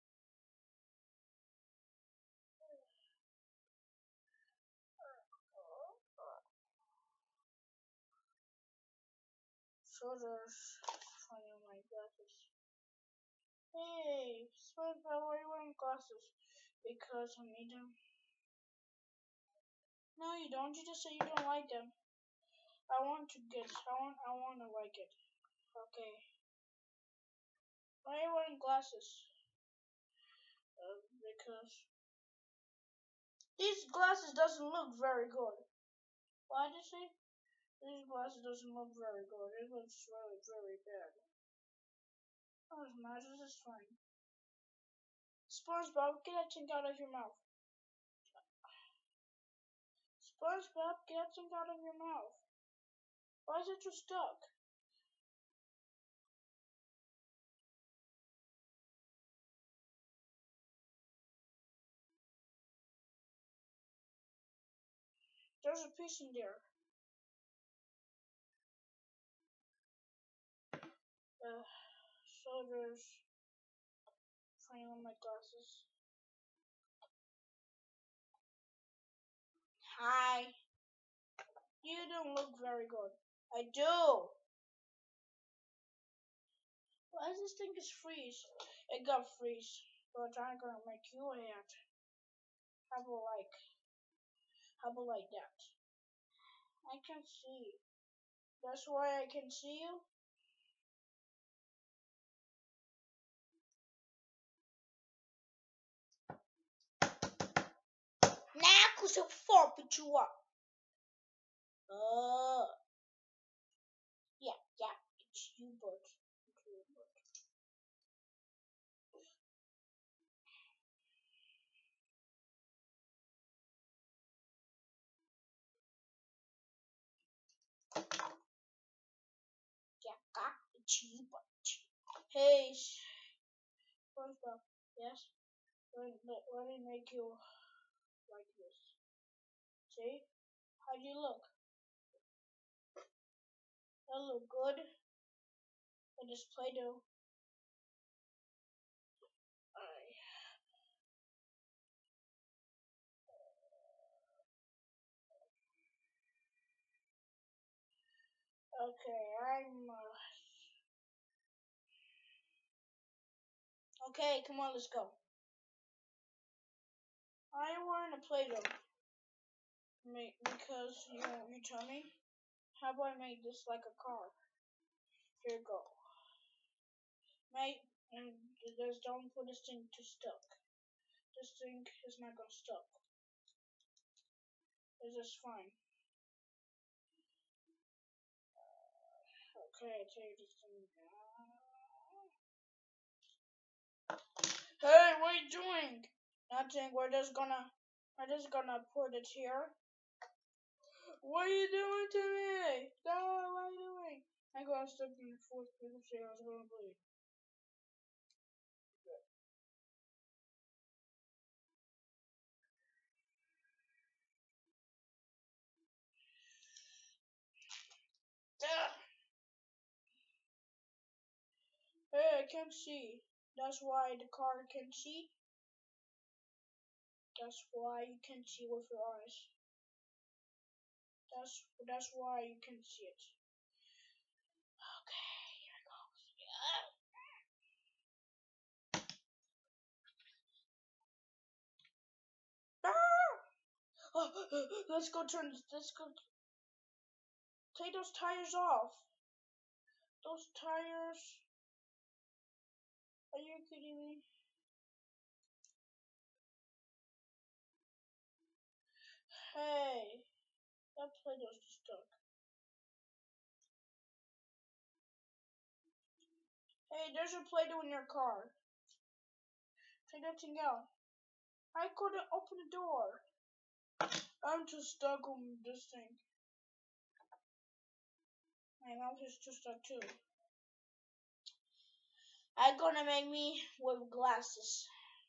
So there's funny on my glasses. Hey, SpongeBob, why are you wearing glasses? Because I need them. No, you don't. You just say you don't like them. I want to get. I want. I want to like it. Okay. Why are you wearing glasses? Uh, because these glasses doesn't look very good. Why did you say these glasses doesn't look very good? It looks really, very bad. Oh, this matters. This is fine. SpongeBob, get that thing out of your mouth. SpongeBob, get that thing out of your mouth. Why is it just stuck? There's a piece in there. Uh, so there's finding on my glasses. Hi. You don't look very good. I do. Why does this thing just freeze? It got freeze, but I'm gonna make you a hat. How about like, how about like that? I can see. That's why I can see you. Now, cause eu for put you up. Uh, yeah, yeah, it's you, but it's you, but. Yeah, it's you, but. Hey, SpongeBob. Yes. Let, let, let me make you like this. See? How do you look? I look good. I just Play-Doh. Alright. Okay, I'm. Uh... Okay, come on, let's go. I want a Play-Doh. Make because you you tell me. How about I make this like a car? Here you go. Make and just don't put this thing too stuck. This thing is not gonna stuck. It's just fine. Okay, take this thing down. Hey, what are you doing? Nothing. We're just gonna, we're just gonna put it here. What are you doing to me? No, what are you doing? I'm gonna step in the fourth position. I was gonna bleed. Hey, I can't see. That's why the car can see. That's why you can see with your eyes. That's that's why you can see it. Okay, here it goes. Ah! Oh, let's go turn. Let's go take those tires off. Those tires. Are you kidding me? Hey, that Play-Doh's just stuck. Hey, there's a Play-Doh in your car. Take that thing out. I couldn't open the door. I'm too stuck on this thing. My mouth is too stuck too. I'm gonna make me with glasses.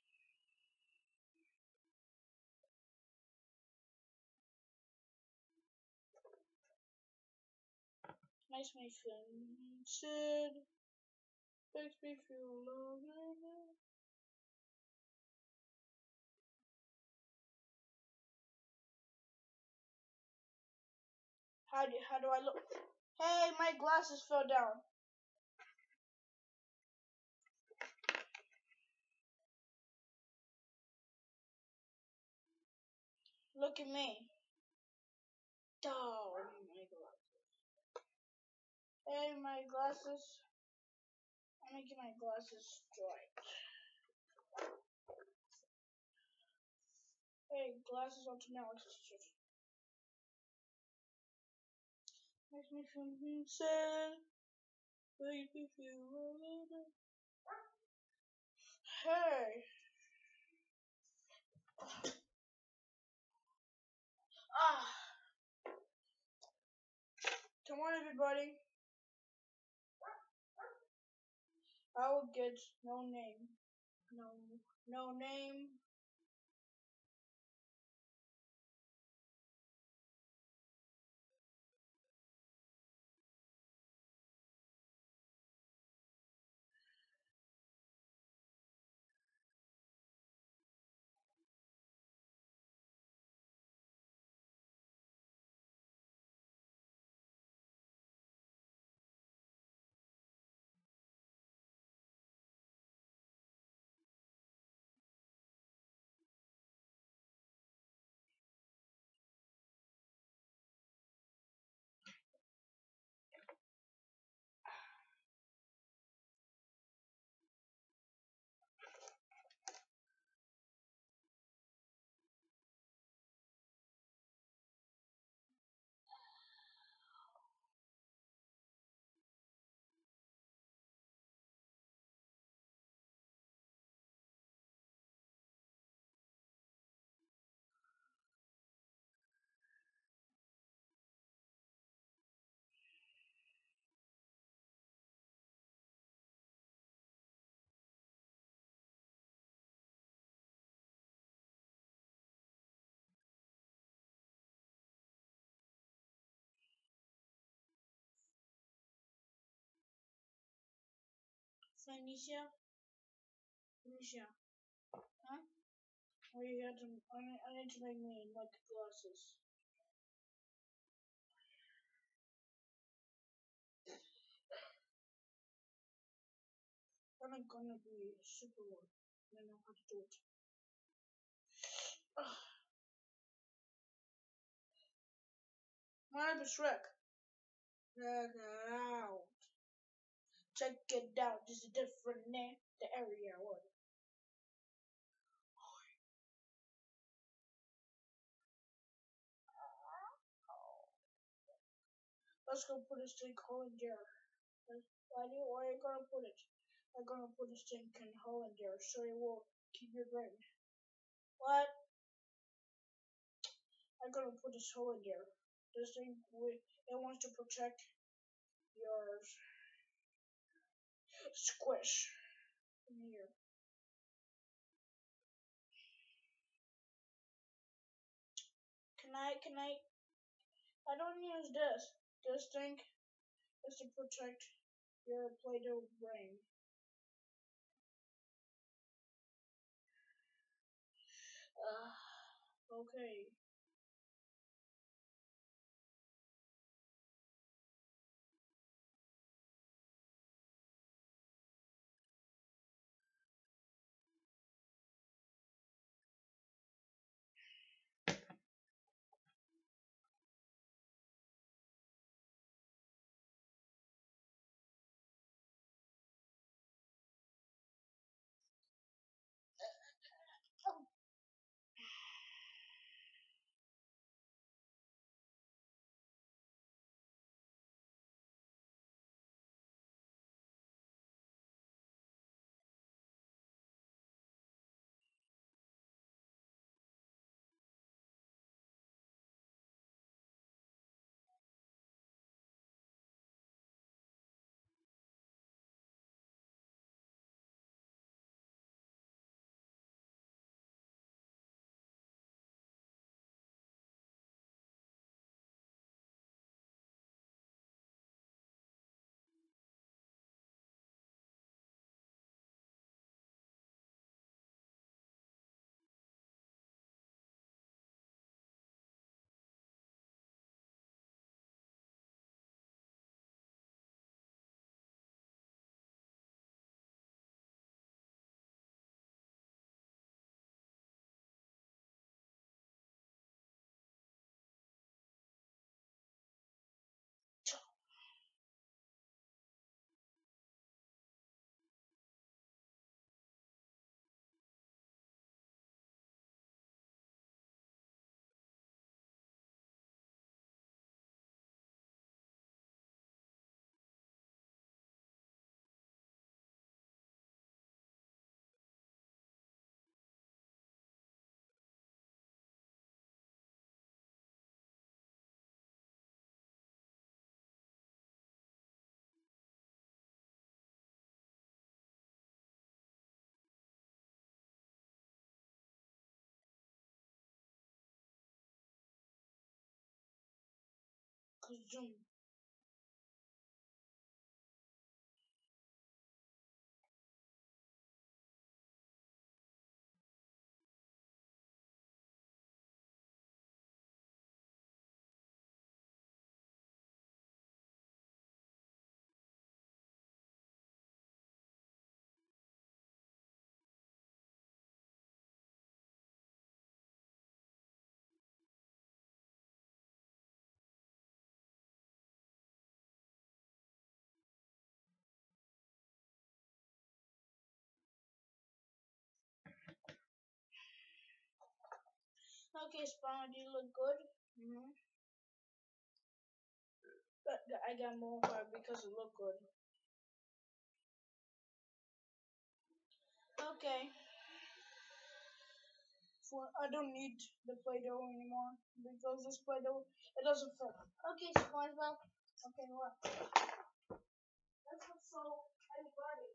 Makes me feel sad. Makes me feel lonely. How do how do I look? Hey, my glasses fell down. Look at me. Oh, my glasses. Hey, my glasses. I'm making my glasses straight. Hey, glasses onto now. Makes me feel sad. Makes me feel lonely. Hey. everybody. I will get no name. No, no name. Phoenicia? Phoenicia. Huh? Oh, you got to, I need, I need to make me like glasses. I'm gonna be super one. I know how to do it. My name is Shrek. Check it out. Check it out. This is a different name. The area one. Let's go put this thing hole in there. Why do why are you gonna put it? I'm gonna put this thing in hole in there so it will keep your brain. What? I'm gonna put this hole in there. This thing it wants to protect your squish in here. Can I can I I don't use this. This thing is to protect your Play-Doh brain. Uh, okay. Zoom. Okay, Spawn, do you look good? Mm-hmm. But I got more hard because it looked good. Okay. For I don't need the Play-Doh anymore because this Play-Doh it doesn't fit. Okay, SpongeBob. Okay, what? That's what's so everybody.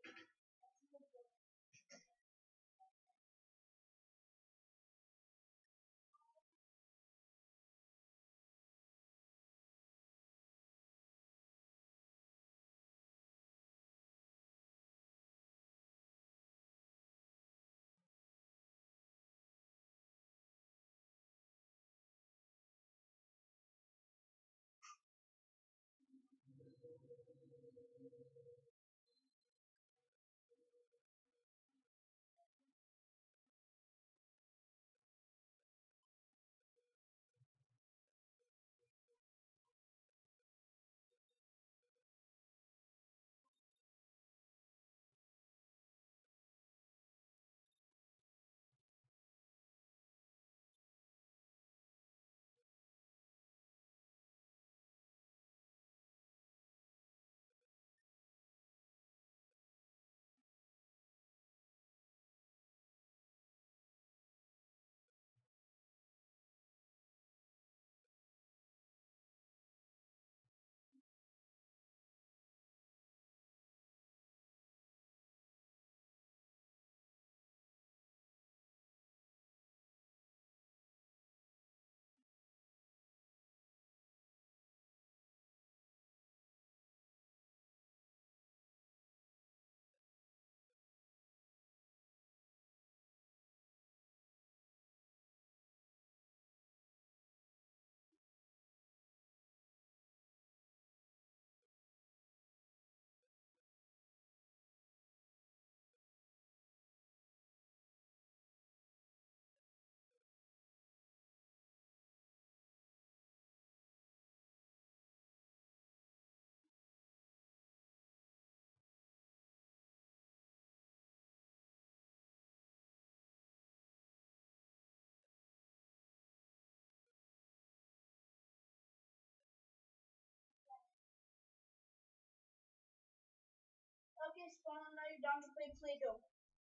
Okay, Spawn, now you're down to play Play-Doh.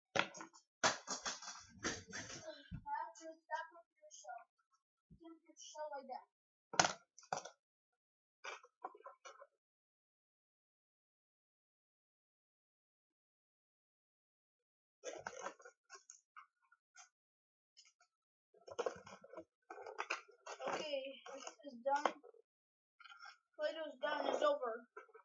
After stop with your shell. Give your shell like that. Okay, this is done. Play-Doh's done. It's over.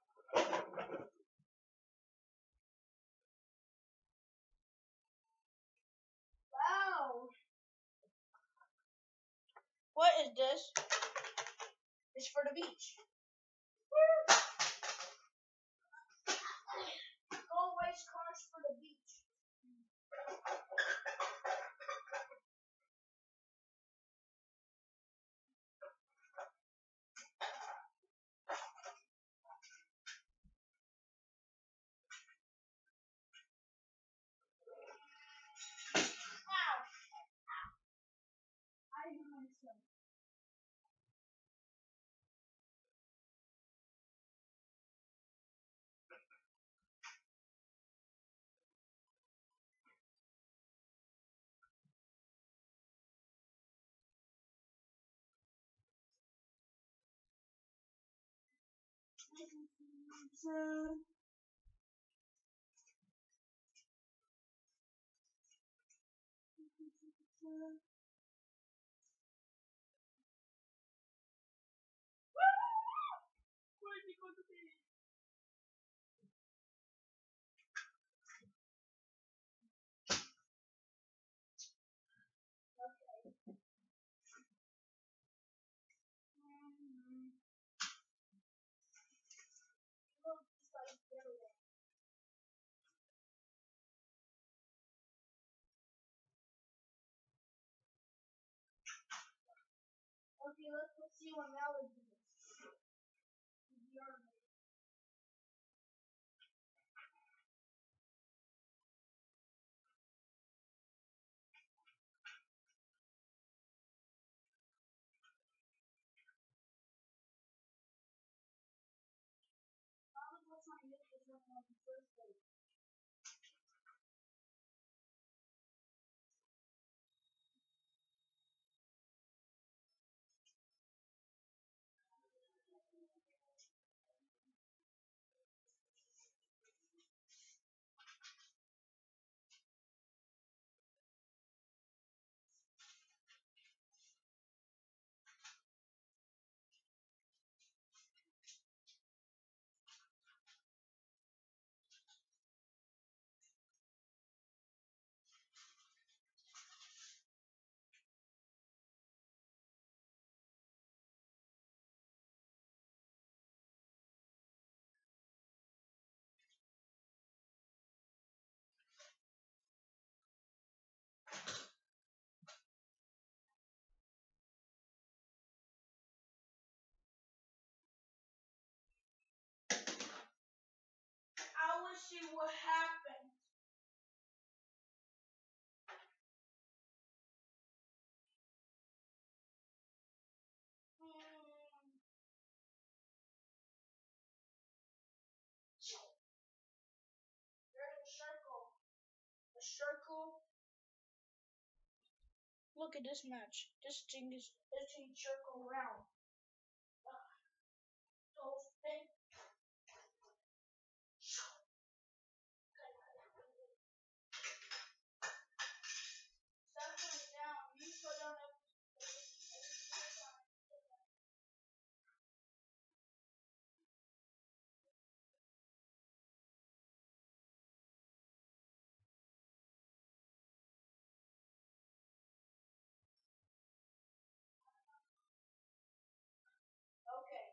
Wow. What is this? It's for the beach. Go race cars for the beach. Ow. I do myself. So, Okay, let's let's see what melody is. What's my use this one on the first place? I will see what happens. Hmm. There's a circle. A circle. Look at this match. This thing is this thing circle round. So spin. Settle down. You put on a okay.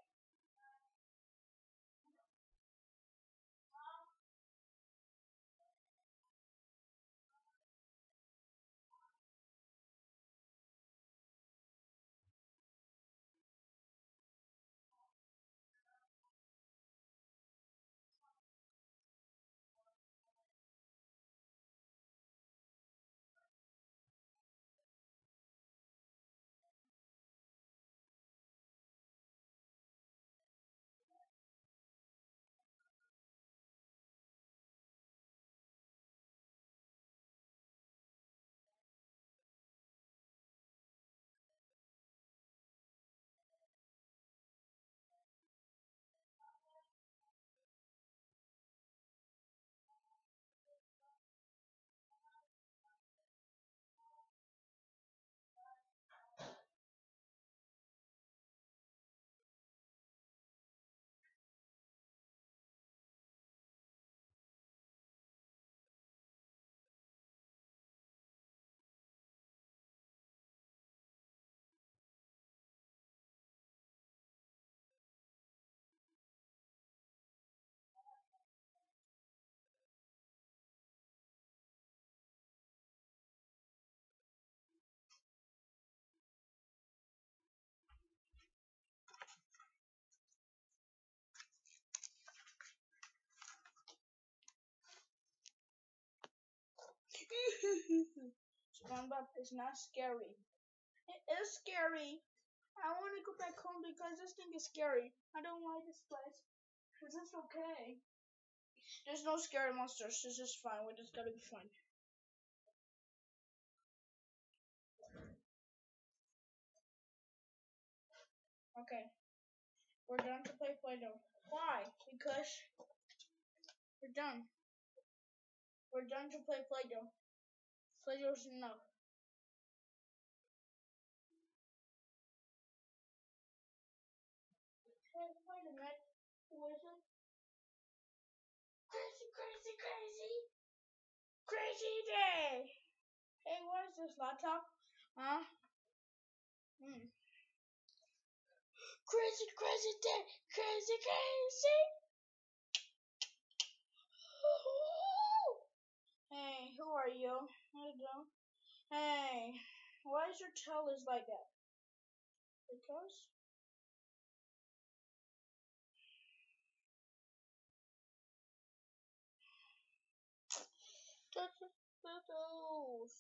SpongeBob is not scary. It is scary. I want to go back home because this thing is scary. I don't like this place. Is this okay? There's no scary monsters. This is fine. We just gotta be fine. Okay. We're done to play Play-Doh. Why? Because we're done. We're done to play Play-Doh. Play-Doh's enough. Hey, wait a minute. Who is it? Crazy, crazy, crazy. Crazy day. Hey, what is this, laptop? Huh? Hmm. Crazy, crazy day. Crazy, crazy. Hey, who are you? I don't know. Hey, why is your tail is like that? Because that's those.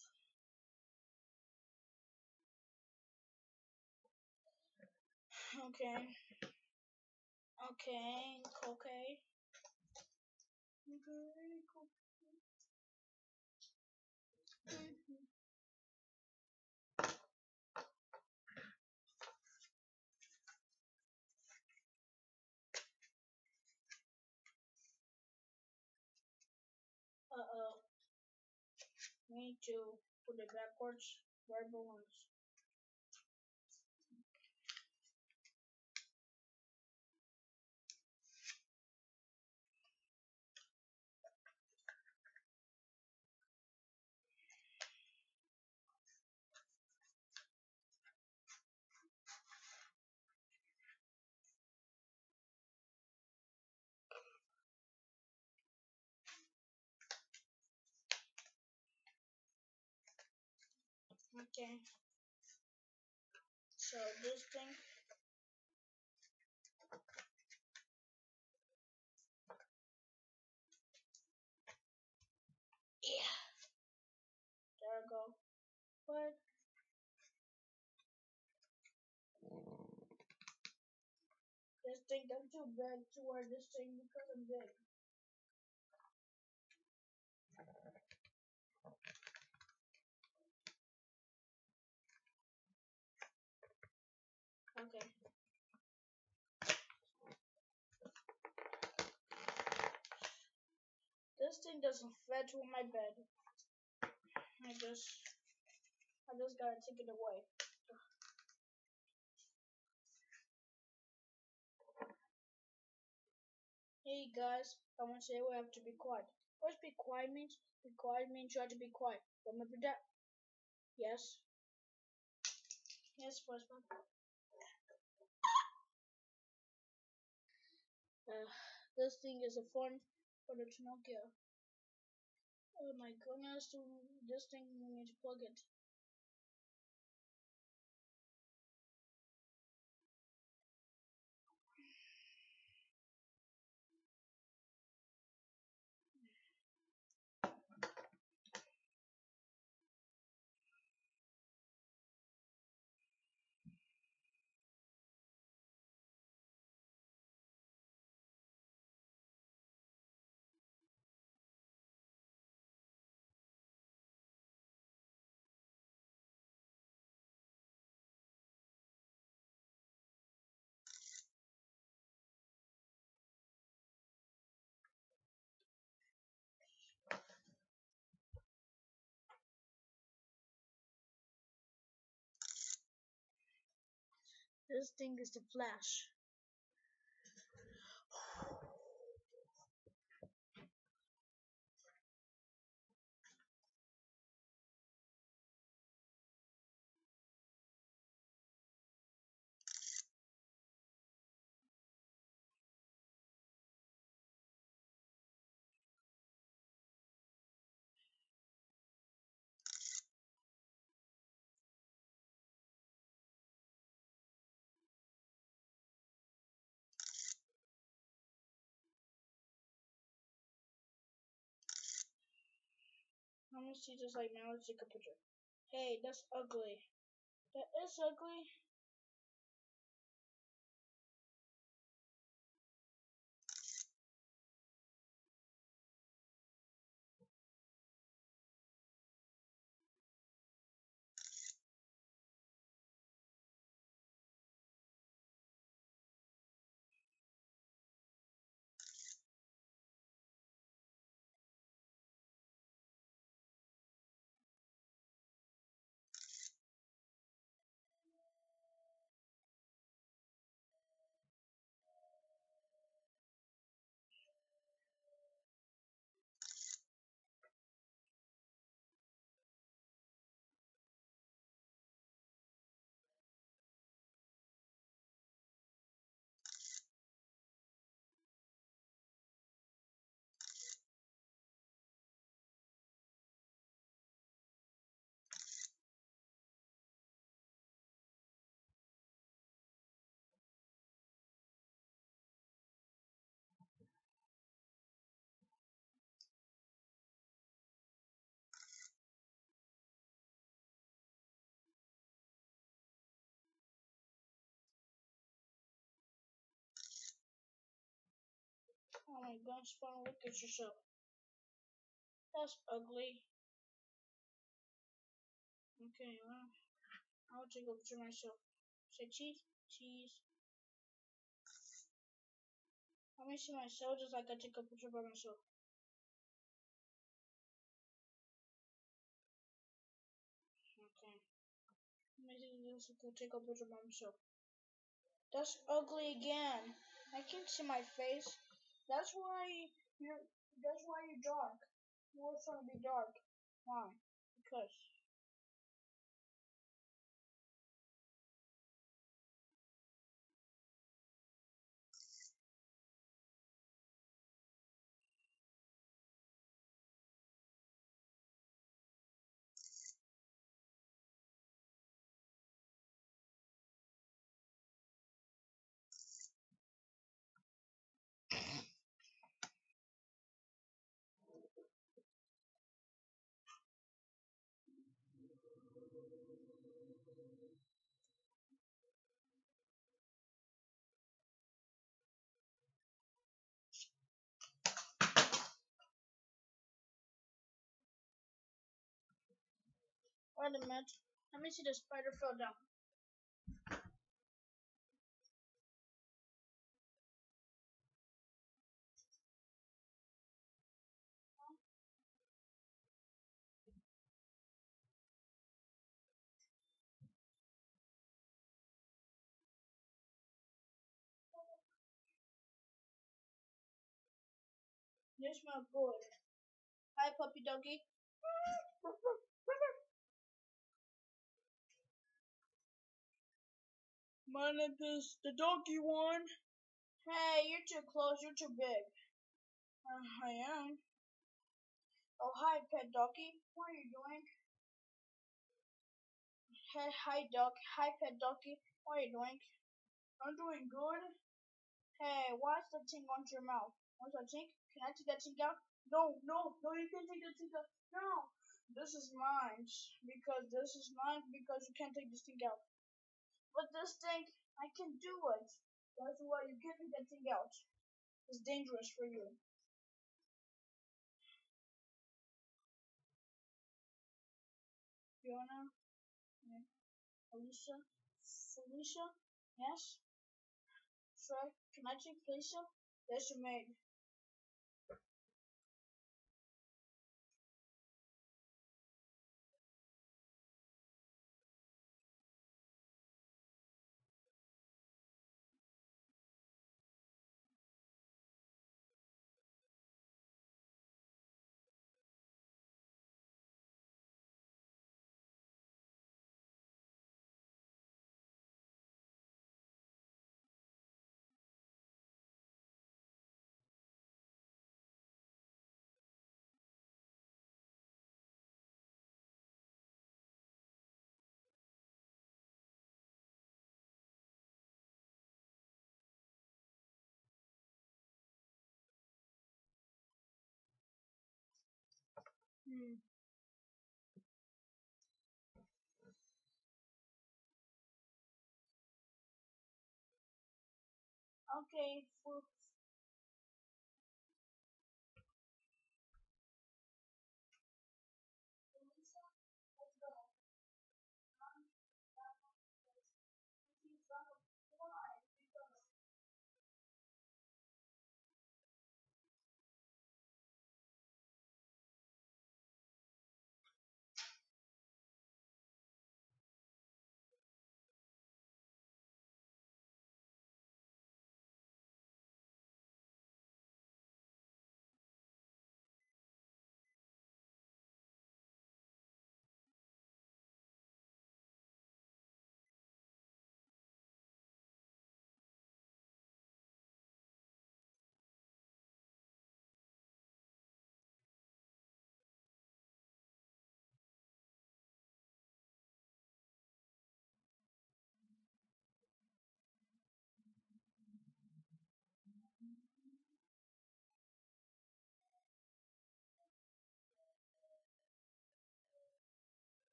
Okay. Okay. Okay. Okay. Okay. Uh oh. We need to put it backwards where it belongs. Okay. So this thing. Yeah. There we go. But this thing, I'm too big to wear this thing because I'm big. Okay. This thing doesn't fit with my bed. I just, I just gotta take it away. Hey guys, I want to say we have to be quiet. What's be quiet means? Be quiet means you have to be quiet. Remember that? Yes. Yes, Postman. Uh, this thing is a phone for the Nokia. Oh my goodness, this thing we need to plug it. This thing is the flash. Let me see this like now. Let's take a picture. Hey, that's ugly. That is ugly. my guns fun. Look at yourself. That's ugly. Okay, well, I'll take a picture myself. Say cheese, cheese. Let me see myself just like I take a picture by myself. Okay. Let me see this like I take a picture by myself. That's ugly again. I can't see my face. That's why you're. That's why you're dark. You always trying to be dark. Why? Because. Wait a minute. Let me see the spider fell down. You smell good. Hi, puppy doggy. My name is the doggy one. Hey, you're too close. You're too big. Uh, I am. Oh, hi, pet doggy. What are you doing? Hey, hi, dog. Hi, pet doggy. What are you doing? I'm doing good. Hey, what's the thing on your mouth? What's that thing? Can I take that thing out? No, no, no, you can't take that thing out. No. This is mine. Because this is mine because you can't take this thing out. But this thing, I can do it. That's why you can't take that thing out. It's dangerous for you. Fiona? Yeah. Alicia? Felicia? Yes? Sure. Can I take Felicia? Yes, you may. Hmm. Okay, for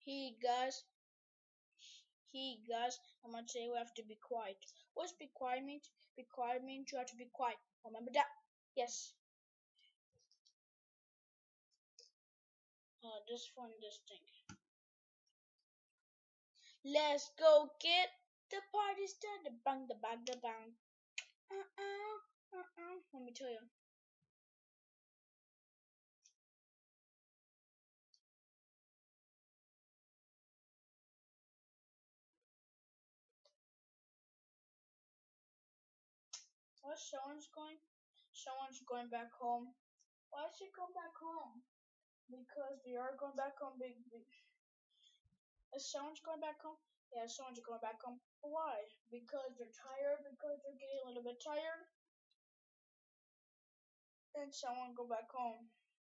Hey guys, hey guys, I'm gonna say we have to be quiet. What's be quiet mean? Be quiet means you have to be quiet. Remember that? Yes. Uh, just find this thing. Let's go get the party started. Bang the bang the bang. Uh uh uh uh. Let me tell you. What someone's going? Someone's going back home. Why should she go back home? Because they are going back home. Big, big. Is someone's going back home? Yeah, someone's going back home. Why? Because they're tired. Because they're getting a little bit tired. Then someone go back home.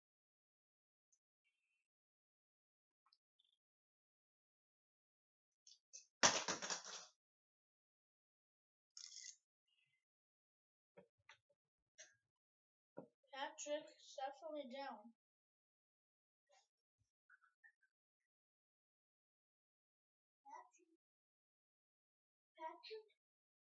Patrick, stop falling down. Patrick, Patrick.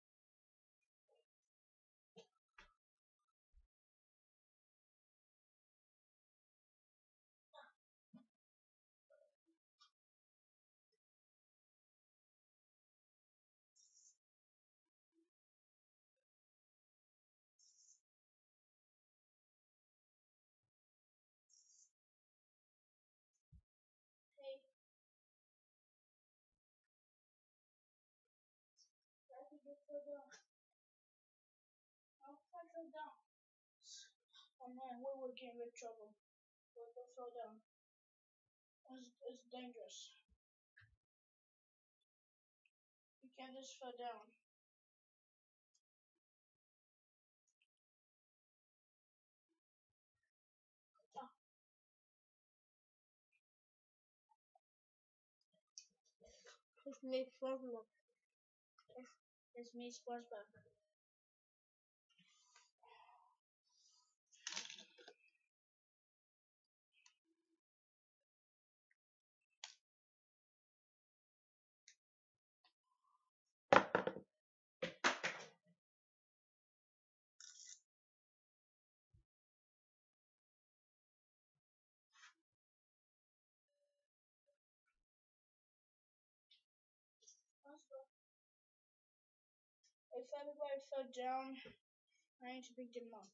Hey, Patrick, just fall down. Oh, Patrick, down. Oh man, we will get in big trouble. We'll go fall down. It's, it's dangerous. You can't just fall down. Ah, it's me, SpongeBob. It's, it's me, SpongeBob. SpongeBob. If everybody fell down, I need to pick them up.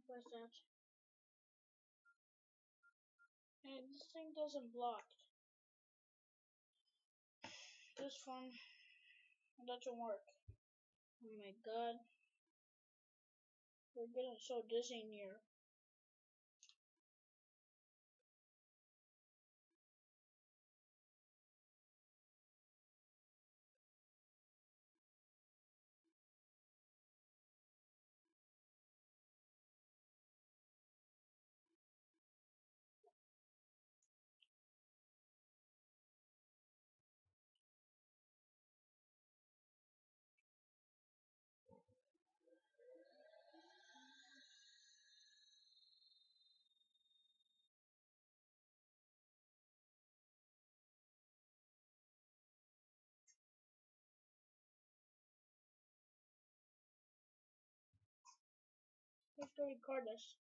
What's that? Hey, this thing doesn't block. This one doesn't work. Oh my god. We're getting so dizzy in here. We have to record this.